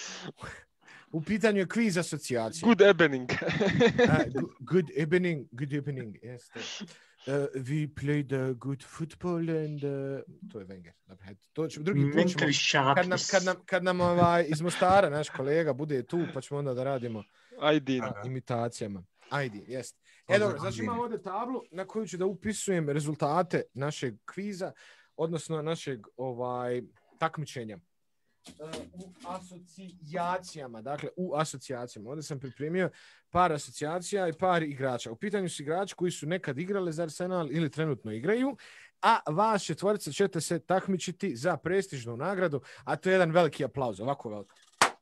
S2: U pitanju je kviz asocijacije.
S1: Good evening.
S2: uh, good evening, good evening, jeste. Uh, we played uh, good football and uh, to je Wenger. To će drugi put ćemo, kad nam, kad nam, kad nam ovaj, iz Mostara naš kolega bude tu, pa ćemo onda da radimo
S1: Ajde.
S2: Na imitacijama. Ajde, jest. E dobro, znači imam ovdje tablu na koju ću da upisujem rezultate našeg kviza, odnosno našeg ovaj takmičenja. Uh, u asocijacijama, dakle u asocijacijama. Ovdje sam pripremio par asocijacija i par igrača. U pitanju su igrači koji su nekad igrali za Arsenal ili trenutno igraju, a vas četvorica ćete se takmičiti za prestižnu nagradu, a to je jedan veliki aplauz, ovako veliko.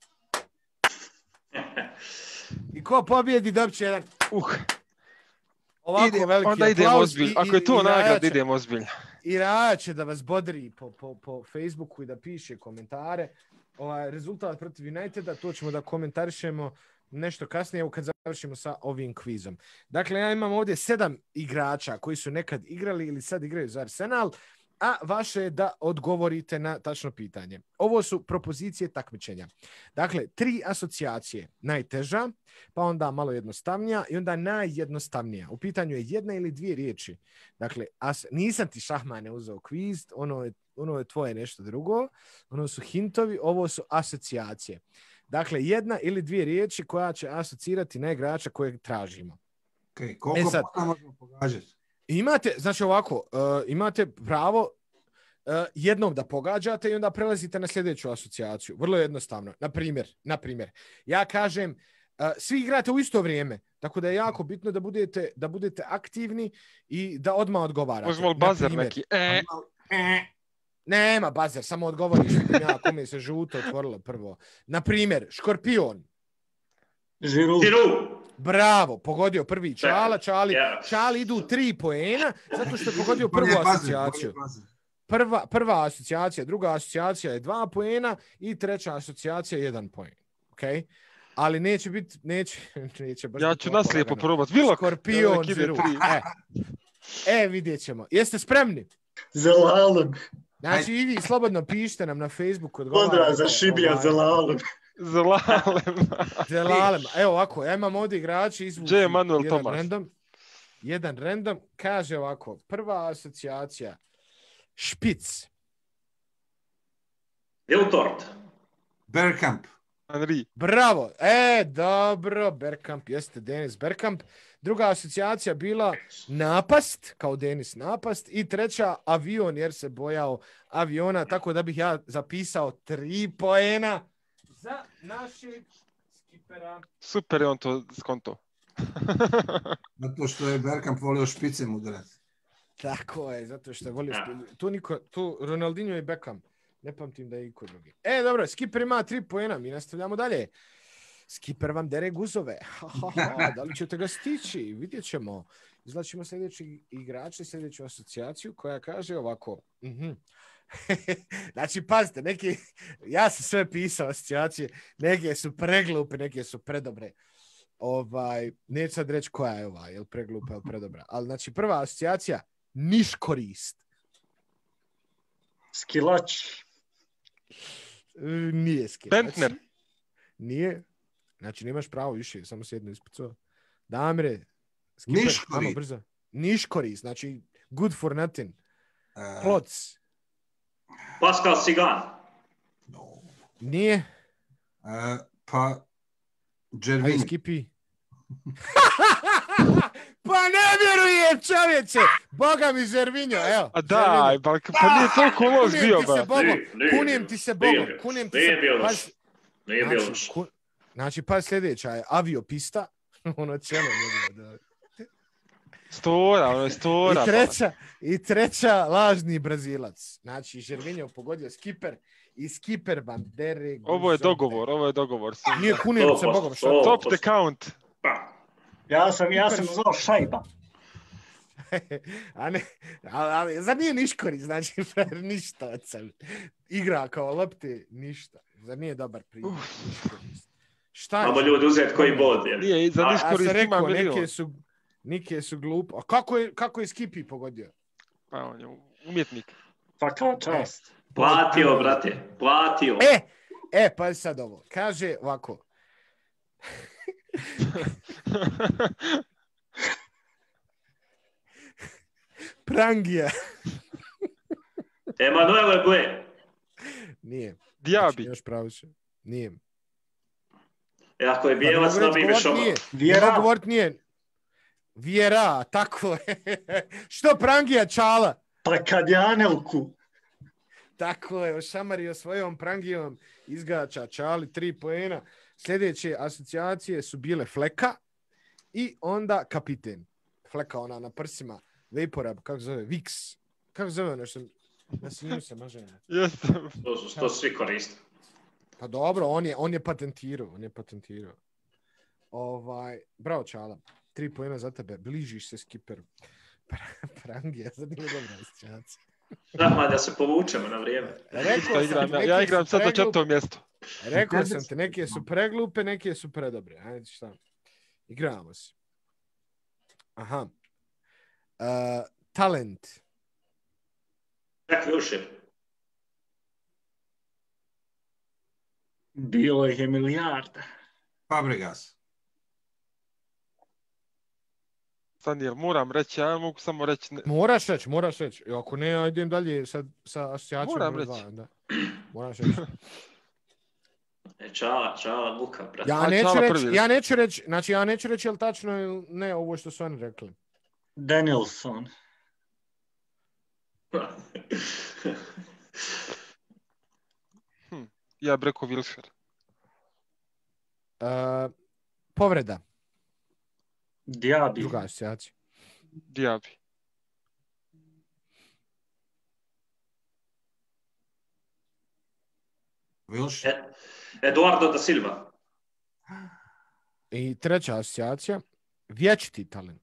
S2: I ko pobjedi dobit će jedan
S1: uh.
S2: ovako
S1: Ide,
S2: veliki
S1: onda
S2: aplauz.
S1: Idemo ozbilj. Ako je to nagrada, idemo ozbiljno.
S2: i Raja će da vas bodri po, po, po Facebooku i da piše komentare. Ovaj, rezultat protiv Uniteda, to ćemo da komentarišemo nešto kasnije, evo kad završimo sa ovim kvizom. Dakle, ja imam ovdje sedam igrača koji su nekad igrali ili sad igraju za Arsenal, a vaše je da odgovorite na tačno pitanje. Ovo su propozicije takmičenja. Dakle, tri asocijacije. Najteža, pa onda malo jednostavnija i onda najjednostavnija. U pitanju je jedna ili dvije riječi. Dakle, as, nisam ti šahmane uzeo kviz, ono je, ono je tvoje nešto drugo, ono su hintovi, ovo su asocijacije. Dakle, jedna ili dvije riječi koja će asocirati na igrača kojeg tražimo.
S3: Okay, koliko
S2: E sad,
S3: puta možemo pogađati?
S2: Imate, znači ovako, uh, imate pravo uh, jednom da pogađate i onda prelazite na sljedeću asocijaciju. Vrlo jednostavno. Na primjer, na primjer, ja kažem, uh, svi igrate u isto vrijeme, tako da je jako bitno da budete, da budete aktivni i da odmah odgovarate.
S1: Možemo li bazer neki? E.
S2: Nema bazer, samo odgovoriš ja, kome se žuto otvorilo prvo. Na primjer, škorpion.
S5: Žiru.
S4: Žiru.
S2: Bravo, pogodio prvi Čala, Čali, Čali idu tri poena, zato što je pogodio prvu asocijaciju. Prva, prva asocijacija, druga asocijacija je dva poena i treća asocijacija je jedan poen. Okay? Ali neće biti, neće, neće baš
S1: ja ću nas lijepo probati. Vilok.
S2: Škorpion, Žiru. E, e, vidjet ćemo. Jeste spremni?
S5: Zelalog.
S2: Znači, i vi slobodno pišite nam na Facebooku.
S5: Pozdrav za Šibija, ovaj, Zelalog.
S1: Zelalem.
S2: Zelalem. Evo ovako, ja imam ovdje igrači izvući
S1: J. Manuel
S2: jedan
S1: Tomas.
S2: random. Jedan random. Kaže ovako, prva asocijacija. Špic.
S4: Viltort.
S3: Bergkamp.
S1: Henry.
S2: Bravo. E, dobro. Bergkamp. Jeste Denis Bergkamp. Druga asocijacija bila napast, kao Denis napast. I treća avion, jer se bojao aviona. Tako da bih ja zapisao tri poena za našeg skipera.
S1: Super je on to skonto.
S3: Zato što je Bergkamp volio špicem udarati.
S2: Tako je, zato što je volio špicem. Tu, niko, tu Ronaldinho i Beckham. Ne pamtim da je iko drugi. E, dobro, skiper ima tri poena. Mi nastavljamo dalje. Skiper vam dere guzove. Ha, ha, ha. Da li ćete ga stići? Vidjet ćemo. Izlačimo sljedeći igrač i sljedeću asocijaciju koja kaže ovako. Mhm. Znači, pazite, neki, ja sam sve pisao asocijacije, neke su preglupe, neke su predobre. Ovaj, neću sad reći koja je ova, je li preglupa, je li predobra. Ali, znači, prva asocijacija, niškorist.
S5: Skilač.
S2: Nije skilač.
S1: Bentner.
S2: Nije. Znači, nemaš pravo više, samo se jedno ispucao. Damire,
S3: skiper, niškorist.
S2: Brzo. Niškorist, znači, good for nothing. Uh... Kloc.
S4: Pascal Sigan.
S3: No.
S2: Nije.
S3: Uh, pa, Đervinjo.
S2: Aj, skipi. Pa ne vjerujem, čovječe! Boga mi Žervinjo, evo.
S1: A daj, pa, pa nije toliko loš bio, ba.
S2: Kunim ti se Bogom, kunim ti se...
S4: Nije bio loš. Nije bio
S2: loš. Znači, pa sljedeća je aviopista. Ono čelo njegove.
S1: Stora, ono je stora.
S2: I treća, i treća lažni Brazilac. Znači, Žervinjo pogodio skiper i skiper vam dere guzove.
S1: Ovo je dogovor, ovo je dogovor.
S2: Nije kunim se Bogom. Što?
S1: Top the count.
S5: Ja sam, ja sam zvao šajba.
S2: A ne, ali zar nije niškori, znači ništa od sebe. Igra kao lopte, ništa. Zar nije dobar primjer? Šta je?
S4: Amo ljudi uzeti koji bod.
S1: Nije, za niškori
S2: ima rekao, neke su, neke su glupo. A kako je, kako je Skipi pogodio?
S1: Pa on je umjetnik.
S5: Pa kao čast.
S4: Platio, brate, platio.
S2: E, e, pa sad ovo. Kaže ovako. Prangija.
S4: Emanuele Ble.
S2: Nije.
S1: Diaby.
S2: Još praviše. Nije.
S4: E, ako je bijelac, pa dobiješ ovo.
S2: Vjera. Govorit nije. Vjera, tako je. Što Prangija čala?
S5: Pa kad je Anelku.
S2: Tako je, ošamario svojom Prangijom izgača čali tri poena. Sljedeće asocijacije su bile Fleka i onda kapiten. Fleka ona na prsima. Vaporub, kako zove? Vix. Kako zove ono što na sinju se maže?
S1: Jeste.
S4: To su to svi koriste.
S2: Pa dobro, on je, on je patentirao. On je patentirao. Ovaj, bravo Čala. Tri pojena za tebe. Bližiš se skiperu. Prangija, sad nije dobra asocijacija.
S4: Rahman, da se povučemo na vrijeme.
S2: Rekao
S1: igram,
S2: sam,
S1: ja, ja igram sad na
S2: preglup...
S1: četvrtom mjestu.
S2: Rekao sam ti, neke su preglupe, neke su predobre. Ajde, šta? Igramo se. Aha. Uh, talent.
S4: Jack Wilshere.
S5: Bilo ih je milijarda.
S3: Fabregas.
S1: Sad jer moram reći, ja mogu samo reći... Ne...
S2: Moraš reći, moraš reći. I ako ne, ja idem dalje sad sa asocijacijom.
S1: Moram
S2: broj
S1: reći.
S2: dva, da. Moraš reći.
S4: E, čala, čala, Luka, brate.
S2: Ja
S1: A,
S2: neću
S1: Čala
S2: reći,
S1: prvi.
S2: ja neću reći, znači ja neću reći je li tačno ili ne ovo što su oni rekli.
S5: Danielson.
S1: Hm. Ja bi rekao Wilshere.
S2: Uh, povreda,
S5: Diaby.
S2: druga asocijacija.
S1: Diaby.
S3: Wilshere.
S4: E, Eduardo da Silva.
S2: I treća asocijacija, vječiti talent.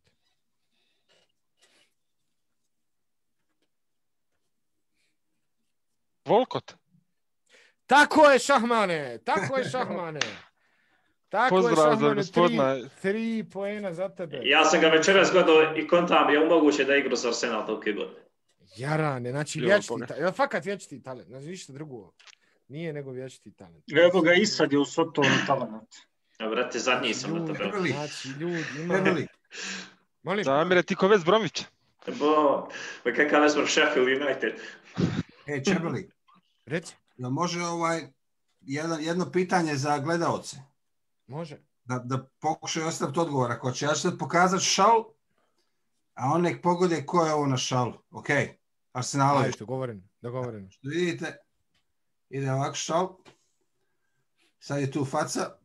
S1: Volkot.
S2: Tako je, Šahmane, tako je, Šahmane. Tako
S1: Pozdrav
S2: je,
S1: za
S2: Šahmane,
S1: gospodina.
S2: tri, tri poena za tebe.
S4: Ja sam ga večeras gledao i kontam je moguće da igra za Arsenal tolike godine.
S2: Jarane, znači
S1: Ljubav
S2: vječiti
S1: Boga.
S2: talent. Fakat vječiti talent, znači ništa drugo. Nije nego vječiti talent.
S5: Evo ga i sad je u Sotonu talent.
S4: A brate, zadnji sam na tabelu.
S3: Ljudi.
S2: Znači, ljudi, ima...
S3: Emily.
S2: Molim,
S1: Damire, ti ko West Bromwich.
S4: Bo, pa kakav ne smo Sheffield United.
S3: E, Čebeli,
S2: reci,
S3: jel može ovaj jedan, jedno pitanje za gledaoce?
S2: može.
S3: Da, da pokušaju ostaviti odgovor. Ako će, ja ću sad pokazati šal, a on nek pogode ko je ovo na šalu. Ok, Arsenalovi.
S2: Ajde, dogovoreno, dogovoreno.
S3: Što vidite, ide ovako šal. Sad je tu faca.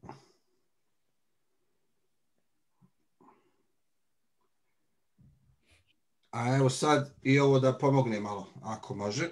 S3: A evo sad i ovo da pomogne malo, ako može.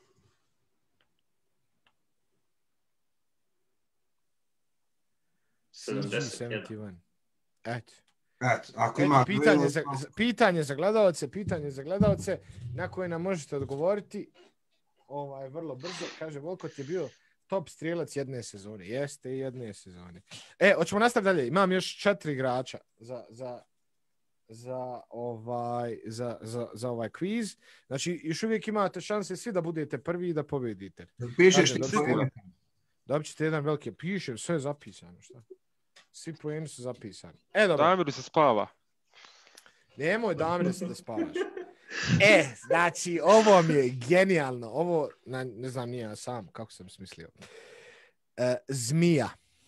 S4: sedamdeset jedan.
S2: sedamdeset jedan. Eto.
S3: Eto, ako
S2: Eto,
S3: ima...
S2: pitanje, za, za- pitanje za gledalce, pitanje za gledalce na koje nam možete odgovoriti ovaj, vrlo brzo. Kaže, Volkot je bio top strijelac jedne sezone. Jeste i jedne sezone. E, hoćemo nastaviti dalje. Imam još četiri igrača za, za, za, ovaj, za, za, za ovaj kviz. Znači, još uvijek imate šanse svi da budete prvi i da pobjedite.
S3: Pišeš
S2: Kaže,
S3: ti
S2: dobro.
S3: svoje.
S2: Dobit ćete jedan veliki, pišem, sve je zapisano. Šta? Svi poeni su zapisani. E, dobro.
S1: Damiru se spava.
S2: Nemoj Damire se da spavaš. E, znači, ovo mi je genijalno. Ovo, na, ne znam, nije ja sam, kako sam smislio. E, zmija.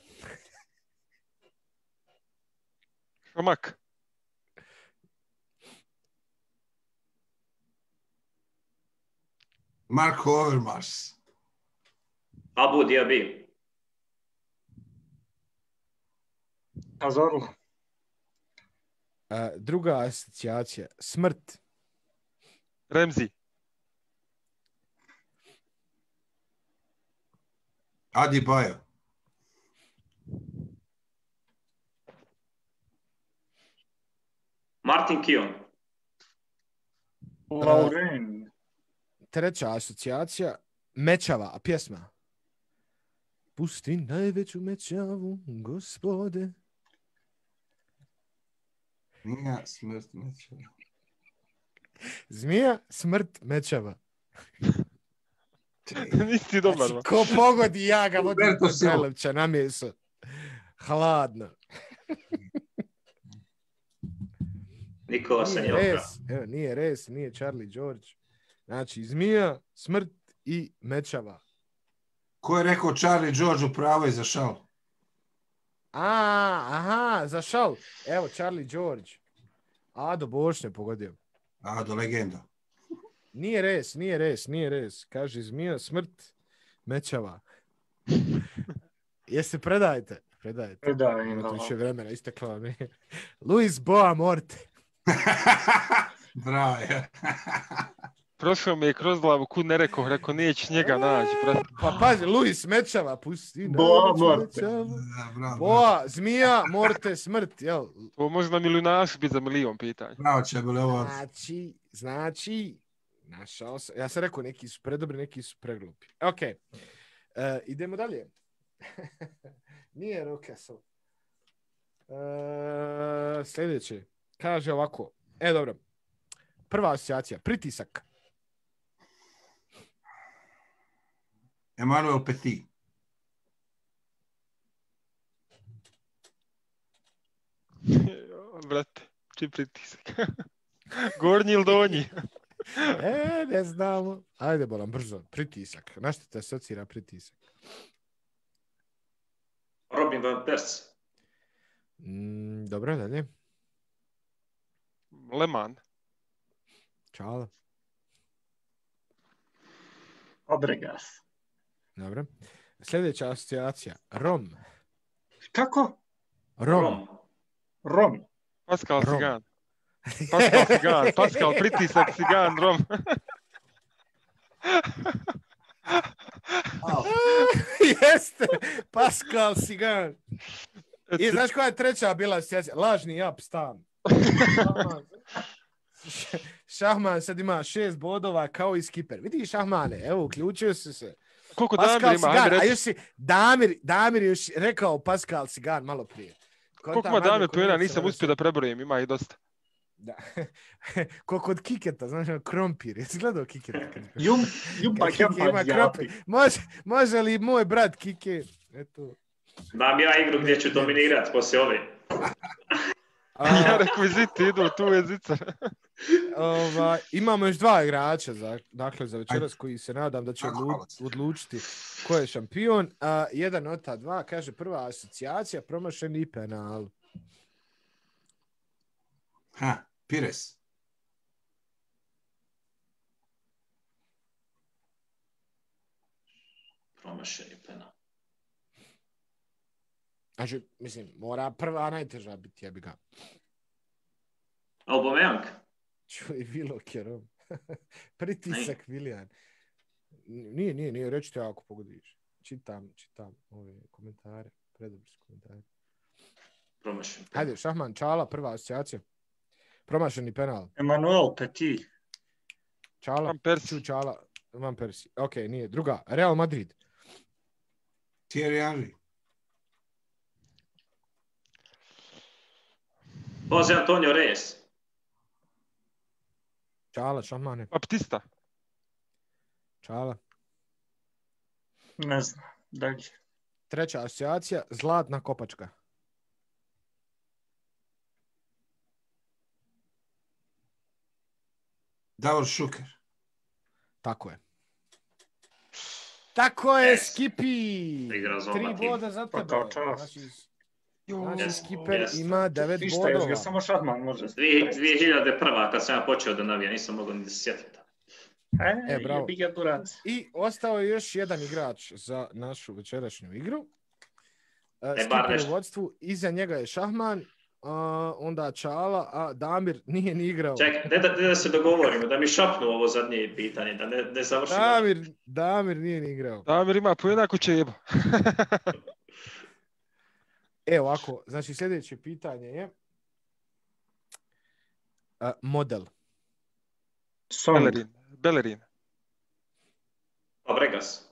S1: Šamak.
S3: Marko Overmars.
S4: Abu Dhabi.
S5: Azorlo.
S2: E, druga asocijacija. Smrt.
S1: Remzi.
S3: Adi Bajo.
S4: Martin Kion.
S5: Lauren.
S2: Treća asocijacija. Mečava, a pjesma. Pusti najveću mečavu, gospode.
S3: Nije smrt mečeva.
S2: Zmija, smrt, mečava.
S1: Nisi ti dobar,
S2: Znači,
S1: ma.
S2: ko pogodi, ja ga vodim
S3: Roberto
S2: kod
S3: Silva.
S2: Prelevća na mjesto. Hladno.
S4: Nikola
S2: Nije
S4: Sanjoka.
S2: res, evo, nije res, nije Charlie George. Znači, zmija, smrt i mečava.
S3: Ko je rekao Charlie George u pravo i za šal?
S2: A, aha, za šal. Evo, Charlie George. Ado Bošnje pogodio.
S3: A, do legenda.
S2: Nije res, nije res, nije res. Kaže, zmija, smrt, mečava. Jeste, predajte. Predajte.
S5: Predajem,
S2: Imate
S5: da.
S2: više vremena, isteklo vam je. Luis Boa Morte.
S3: Bravo je.
S1: Prošao mi je kroz glavu, kud ne rekao, rekao, neće njega naći, brate.
S2: Pa pazi, Luis Mečava, pusti.
S5: Boa
S2: najveću
S5: Morte.
S2: mečavu.
S3: Da, bravo, bravo.
S2: Boa, zmija, Morte, smrt, jel?
S1: To može na milijunaš biti za milijon pitanja.
S3: Bravo će bilo ovo.
S2: Znači, znači, Našao sam. Ja sam rekao, neki su predobri, neki su preglupi. Ok. Uh, idemo dalje. Nije Rockastle. Uh, sljedeće. Kaže ovako. E, dobro. Prva asocijacija. Pritisak.
S3: Emmanuel Petit.
S1: Brate, čiji pritisak? Gornji ili donji?
S2: E, ne znamo. Ajde, bolam, brzo. Pritisak. Na što te asocira pritisak?
S4: Robin van Persie.
S2: Mm, dobro, dalje.
S1: Le Mans.
S2: Čala.
S5: Fabregas.
S2: Dobro. Sljedeća asocijacija. Rom.
S5: Kako?
S2: Rom.
S4: Rom.
S5: Rom.
S1: Pascal
S2: Rom.
S1: Sigan. Pascal Sigan. Pascal pritisak Sigan Rom.
S2: Jeste. Pascal Sigan. I znaš koja je treća bila asocijacija? Lažni jap stan. Šahman. Šahman sad ima šest bodova kao i Skiper. Vidi Šahmane, evo, uključio se se.
S1: Koliko
S2: Pascal
S1: Damir ima? Ajme
S2: Sigan, a
S1: reći.
S2: još si, Damir, Damir još rekao Pascal Sigan malo prije.
S1: Koliko ima Damir pojena? Nisam uspio da prebrojim, ima i dosta.
S2: Da. Ko kod Kiketa, znaš, krompir. Jesi gledao Kiketa?
S5: Jum, jumpa
S2: Kike ima krompir. Može, može li moj brat Kike? Eto.
S4: Dam ja igru gdje ću dominirati poslije ove.
S1: Ja rekviziti idu, tu je zicar.
S2: Ova, imamo još dva igrača za, dakle, za večeras koji se nadam da će odlu- odlučiti ko je šampion. A, jedan od ta dva, kaže prva asocijacija, promašeni penal.
S3: Ha, Pires.
S4: Promašeni penal.
S2: Znači, mislim, mora prva najteža biti, ja bi ga.
S4: Aubameyang.
S2: Čuj, Vilokerom. Pritisak Viljan. Nije, nije, nije, reći te ako pogodiš. Čitam, čitam ove komentare. Predobri su komentare.
S4: Promašeni penal.
S2: Hajde, Šahman, Čala, prva asocijacija. Promašeni penal.
S5: Emmanuel Petit.
S2: Čala,
S1: Van Persie.
S2: Ču Čala, Van Persie. Ok, nije. Druga, Real Madrid.
S3: Thierry Henry.
S4: Jose Antonio Reyes.
S2: Čala, Šahmane.
S1: Baptista.
S2: Čala.
S5: Ne znam. Dalje.
S2: Treća asocijacija, Zlatna kopačka.
S3: Davor Šuker.
S2: Tako je. Tako je,
S4: Yes.
S2: Skipi!
S4: Igra za
S2: Tri
S4: oba tima.
S2: boda za
S5: Pa
S2: tebe.
S5: kao čast.
S2: Znači,
S1: Jo,
S2: znači
S4: Yes,
S2: Skiper
S4: yes.
S2: ima devet
S5: Ništa, još ga
S2: bodova.
S5: samo Šahman može.
S4: Dvije- dvije hiljade prva kad sam ja počeo da navijam, nisam mogao ni da se sjetim.
S5: E,
S2: E, bravo.
S5: jebi ga Durac.
S2: I ostao je još jedan igrač za našu večerašnju igru. Uh,
S4: bar
S2: Skiper
S4: nešto.
S2: u vodstvu, iza njega je Šahman, uh, onda Čala, a Damir nije ni igrao.
S4: Čekaj, ne da, ne da se dogovorimo, da mi šapnu ovo zadnje pitanje, da ne, ne završimo.
S2: Damir, Damir nije ni igrao.
S1: Damir ima pojena ko Čebo.
S2: Evo ovako, znači sljedeće pitanje je uh, model.
S5: Song.
S1: Bellerin. Bellerin.
S4: Fabregas.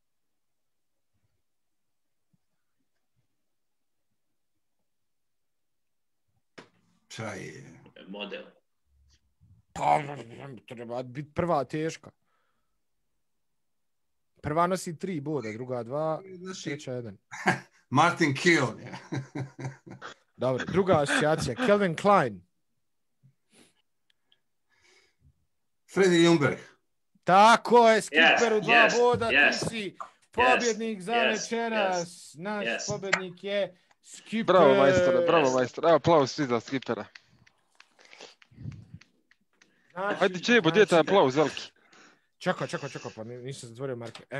S3: Šta je?
S4: Model.
S2: Pa, treba biti prva teška. Prva nosi tri boda, druga dva,
S3: Znači,
S2: treća jedan.
S3: Martin Keown je.
S2: Dobro, druga asocijacija, Calvin Klein.
S3: Freddy Ljungberg.
S2: Tako je, Skiper u
S4: Yes,
S2: dva
S4: yes,
S2: boda,
S4: yes,
S2: ti si pobjednik za
S4: yes,
S2: večeras. Naš
S4: yes.
S2: pobjednik je Skiper.
S1: Bravo majstore, bravo
S4: Yes.
S1: majstore. Evo aplauz svi za Skipera.
S2: Znači,
S1: Ajde Čebo, gdje je taj
S2: znači-
S1: aplauz veliki?
S2: Čekaj, čekaj, čekaj, pa nisam zatvorio marke. E,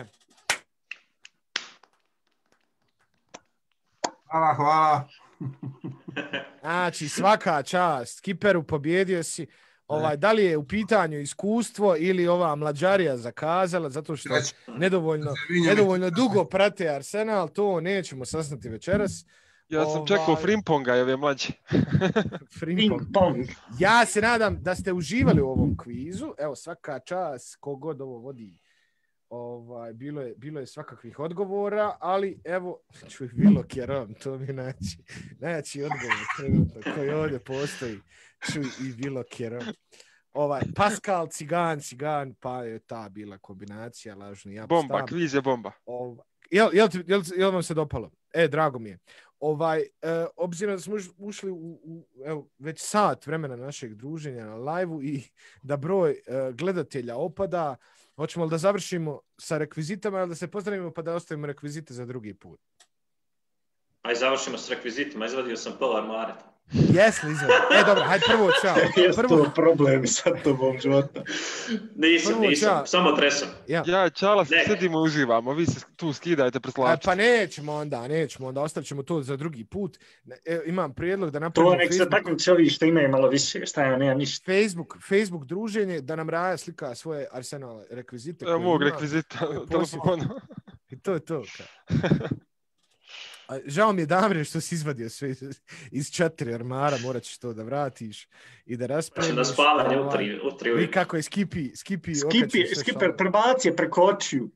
S3: Hvala, hvala.
S2: znači, svaka čast. Skiperu, pobjedio si. Ovaj, da li je u pitanju iskustvo ili ova mlađarija zakazala, zato što
S3: Sreća.
S2: nedovoljno,
S3: Vinjam.
S2: nedovoljno dugo prate Arsenal, to nećemo saznati večeras.
S1: Ja sam
S2: Ovaj-
S1: čekao Frimponga i ove mlađe.
S2: Frimpong.
S5: Ping pong.
S2: Ja se nadam da ste uživali u ovom kvizu. Evo, svaka čast kogod ovo vodi. Ovaj, bilo, je, bilo je svakakvih odgovora, ali evo, čuj, Vilok je Rom, to mi je najjači, najjači odgovor trenutno koji ovdje postoji. Čuj, i Vilok je Rom. Ovaj, Pascal, Cigan, Cigan, pa je ta bila kombinacija, lažni ja
S1: Bomba,
S2: stav.
S1: kviz je bomba.
S2: Ovaj, jel, jel, ti- jel, jel vam se dopalo? E, drago mi je. Ovaj, e, obzirom da smo už- ušli u, u evo, već sat vremena našeg druženja na live-u i da broj e, gledatelja opada, hoćemo li da završimo sa rekvizitama ili da se pozdravimo pa da ostavimo rekvizite za drugi put?
S4: Aj završimo s rekvizitima, izvadio sam pola armareta.
S2: Jesli izvedi? E, dobro, hajde prvo čao.
S5: Jesu
S2: Prvo,
S5: to problemi sa tobom života.
S4: Nisam,
S2: Prvo
S4: nisam,
S2: ča-
S4: samo tresam.
S2: ja.
S1: Ja i Čala
S4: Ne.
S1: sedimo i uživamo, vi se tu skidajte
S2: A,
S1: preslačite.
S2: pa nećemo onda, nećemo onda, ostavit ćemo to za drugi put. E, imam prijedlog da napravimo
S5: To nek se
S2: Facebook,
S5: takmiče ovi što imaju malo više, šta ja nemam ništa.
S2: Facebook, Facebook druženje, da nam Raja slika svoje Arsenal rekvizite.
S1: Evo
S2: koje
S1: mog
S2: ima.
S1: rekvizita
S2: To je
S1: na telefonu.
S2: I to je to. kao. A, žao mi je, Damire, što si izvadio sve iz, iz četiri armara, morat ćeš to da vratiš i da
S4: Znači
S2: raspremiš.
S4: na spavanje
S2: Ovaj,
S4: u tri, u tri
S2: I
S4: ujutro.
S2: kako je Skipi, Skipi,
S5: Skipi,
S2: okačio sve
S5: skiper
S2: šalove.
S5: prebacije preko očiju.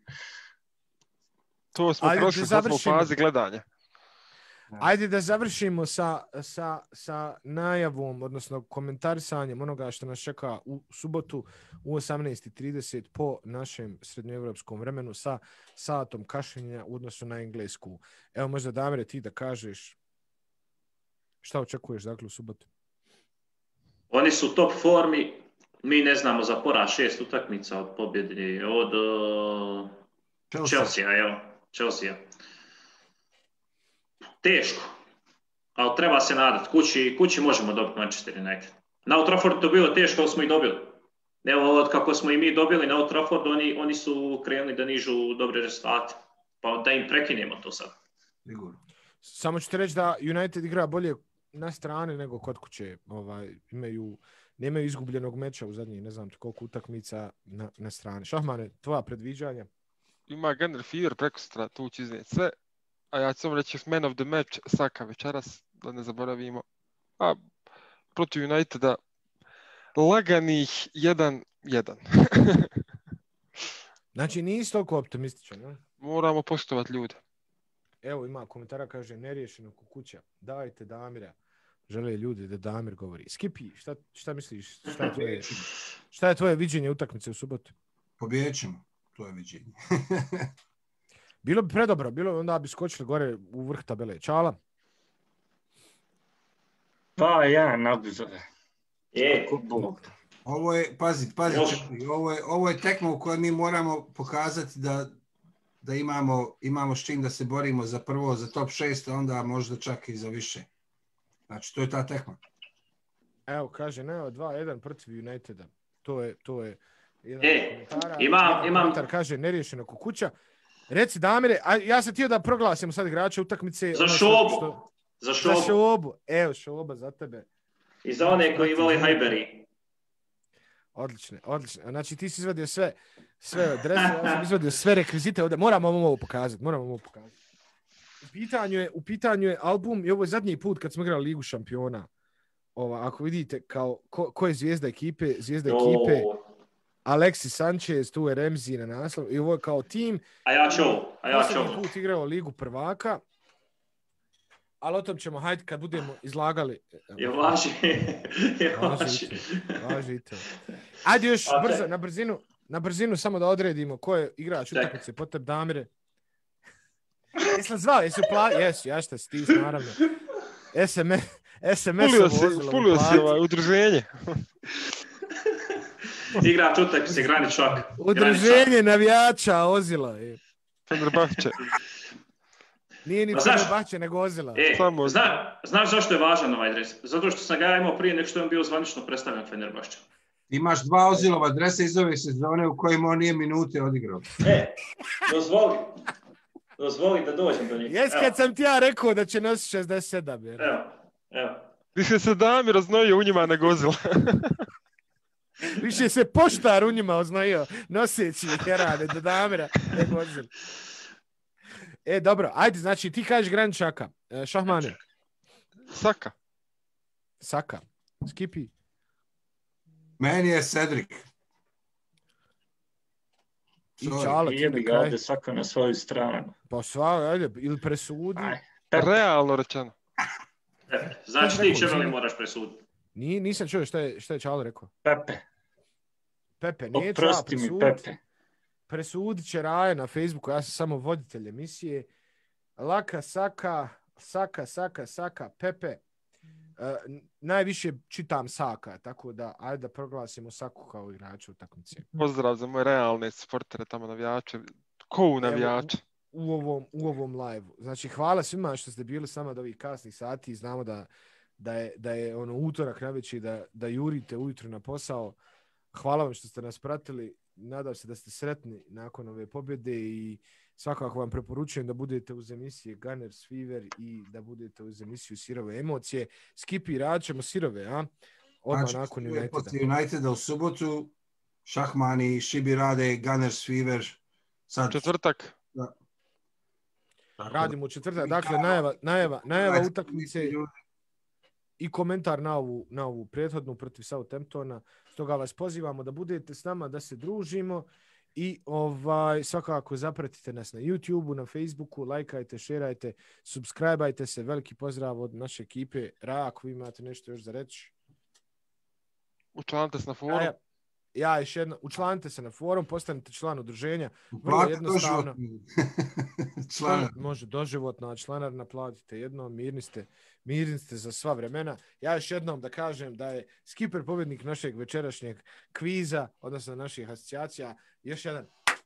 S1: To smo
S2: Ajde,
S1: prošli,
S2: da
S1: sad smo u
S2: završimo.
S1: fazi gledanja.
S2: Ajde da završimo sa, sa, sa najavom, odnosno komentarisanjem onoga što nas čeka u subotu u osamnaest i trideset po našem srednjoevropskom vremenu sa satom kašenja u odnosu na Englesku. Evo možda, Damire, ti da kažeš šta očekuješ dakle u subotu?
S4: Oni su u top formi, mi ne znamo za poraz šest utakmica od pobjede, od uh,
S3: Chelsea.
S4: Chelsea, evo, Chelsea. Teško, ali treba se nadati. Kući, kući možemo dobiti Manchester United. Na Old Traffordu to bilo teško, ali smo i dobili. Evo, od kako smo i mi dobili na Old Traffordu, oni, oni su krenuli da nižu dobre rezultate. Pa da im prekinemo to sad.
S3: Sigurno.
S2: Samo ću ti reći da United igra bolje na strani nego kod kuće. Ovaj, imaju, nemaju izgubljenog meča u zadnjih, ne znam koliko utakmica na, na strani. Šahmane, tvoja predviđanja?
S1: Ima Gunner Fever prekosutra, tu ću iznijeti sve. A ja ću samo reći man of the match Saka večeras, da ne zaboravimo. A protiv Uniteda laganih jedan jedan.
S2: Znači, nisi toliko optimističan, ne?
S1: Moramo poštovati ljude.
S2: Evo ima komentara, kaže, neriješeno ko kuća. Dajte Damira. Žele ljudi da Damir govori. Skipi, šta, šta misliš? Šta je, tvoje, šta je tvoje viđenje utakmice u subotu?
S3: Pobijedit ćemo. To je viđenje.
S2: Bilo bi predobro, bilo bi onda bi skočili gore u vrh tabele. Čala?
S5: Pa ja nabuzove.
S4: Je,
S5: Ko Bog.
S3: Ovo je, pazi, pazi,
S4: Još.
S3: čekaj, ovo je, ovo je tekma u kojoj mi moramo pokazati da, da imamo, imamo s čim da se borimo za prvo, za top šest, a onda možda čak i za više. Znači, to je ta tekma.
S2: Evo, kaže, ne, dva jedan protiv Uniteda. To je, to je jedan
S4: E,
S2: od komentara.
S4: imam-
S2: Jedan
S4: imam-
S2: komentar kaže, neriješeno ko kuća. Reci, Damire, a ja sam htio da proglasimo sad igrače utakmice.
S4: Za
S2: ono što-
S4: šobu.
S2: što-
S4: za
S2: Za
S4: šobu.
S2: šobu. Evo, šoba za tebe.
S4: I za one koji vole Highbury.
S2: Odlično, odlično. Znači ti si izvadio sve, sve adrese, ja sam izvadio sve rekvizite ovdje. Moramo vam ovo pokazati, moramo vam ovo pokazati. U pitanju je, u pitanju je album, i ovo je zadnji put kad smo igrali Ligu šampiona. Ova, ako vidite kao, ko, ko je zvijezda ekipe, zvijezda ekipe,
S4: O,
S2: Alexis Sanchez, tu je Remzi na naslov, i ovo je kao tim.
S4: a ja ću ovo, a ja ću
S2: Posljednji
S4: ovo.
S2: put igrao Ligu prvaka, ali o tom ćemo, hajde, kad budemo izlagali.
S4: Je važi, je
S2: Važi
S4: važi.
S2: i to, važi i to. Ajde još
S4: A,
S2: brzo,
S4: čekaj.
S2: na brzinu, na brzinu samo da odredimo ko je igrač
S4: Čekaj.
S2: utakmice po tebi, Damire. Jesi li zvao? Jesi upla... Jesu, ja šta si ti, naravno. S M S, S M S
S1: Pulio si, pulio si ovaj, udruženje.
S4: Igrač utakmice, Granit Xhaka. Granit Xhaka.
S2: Udruženje navijača Ozila. je.
S1: Fenerbahče.
S2: Nije ni
S4: Ma znaš-
S2: Fenerbahče, nego Ozila.
S4: E,
S1: Samo-
S4: zna, znaš zašto je važan ovaj dres? Zato što sam ga ja imao prije nego što je on bio zvanično predstavljan Fenerbahče.
S3: Imaš dva Ozilova adrese iz ove sezone u kojima on nije minute odigrao.
S4: E, dozvoli. Dozvoli da dođem do njih.
S2: Jes kad sam ti ja rekao da će nositi šezdeset sedam. Jer.
S4: Evo, evo.
S1: Više se Damir raznojio u njima nego Ozila.
S2: Više se poštar u njima oznojio, noseći herane do Damira, nego Ozila. E, dobro, ajde, znači ti kažeš Graničaka. E, Šahmane.
S1: Saka.
S2: Saka. Skipi.
S3: Meni je Cedric.
S2: I
S3: Sorry.
S2: Čala,
S5: I
S2: ti
S5: jebi
S2: na
S5: ga
S2: kraj.
S5: ovdje svako na svoju stranu.
S2: Pa sva, ajde, ili presudi.
S5: Aj, Pepe.
S1: Realno rečeno.
S4: Pepe. Znači ti Čemeli moraš presuditi.
S2: Ni, nisam čuo šta je, šta je Čala rekao.
S5: Pepe.
S2: Pepe, nije Čala
S5: Oprosti mi,
S2: presudit.
S5: Pepe.
S2: Presudit će Raja na Facebooku, ja sam samo voditelj emisije. Laka, Saka, Saka, Saka, Saka, Pepe. Uh, najviše čitam Saka, tako da ajde da proglasimo Saku kao igrača u utakmici.
S1: Pozdrav za moje realne supportere tamo navijače. Ko u navijače?
S2: Evo, u, u, ovom, u ovom live-u. Znači, hvala svima što ste bili sama do ovih kasnih sati. Znamo da, da je, da je ono utorak navečer da, da jurite ujutro na posao. Hvala vam što ste nas pratili. Nadam se da ste sretni nakon ove pobjede i svakako vam preporučujem da budete uz emisije Gunners Fever i da budete uz emisiju Sirove emocije. Skipi, radit ćemo Sirove, a? Odmah
S3: Znači,
S2: nakon
S3: Uniteda.
S2: Uniteda.
S3: Uniteda u subotu, Šahmani, Šibi rade, Gunners Fever. Sad,
S1: Četvrtak.
S3: da. Tako
S2: Radimo u četvrtak. Dakle, najava, najava, najava
S3: Ajde,
S2: utakmice i komentar na ovu, na ovu prethodnu protiv Southamptona. Stoga vas pozivamo da budete s nama, da se družimo i ovaj svakako zapratite nas na YouTubeu, na Facebooku, lajkajte, šerajte, subscribeajte se. Veliki pozdrav od naše ekipe. Ra, ako vi imate nešto još za reći.
S1: Učlanite se na forum.
S2: Ja, ja još jedno, učlanite se na forum, postanite član udruženja. Vrlo
S3: Plati
S2: jednostavno.
S3: Članar.
S2: Može doživotno, a članarina platite jednom, mirni ste, mirni ste za sva vremena. Ja još jednom da kažem da je Skipper pobjednik našeg večerašnjeg kviza, odnosno naših asocijacija. Još jedan.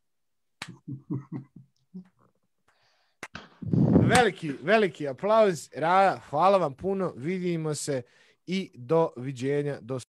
S2: Veliki, veliki aplauz. Raja, hvala vam puno. Vidimo se i do viđenja. Do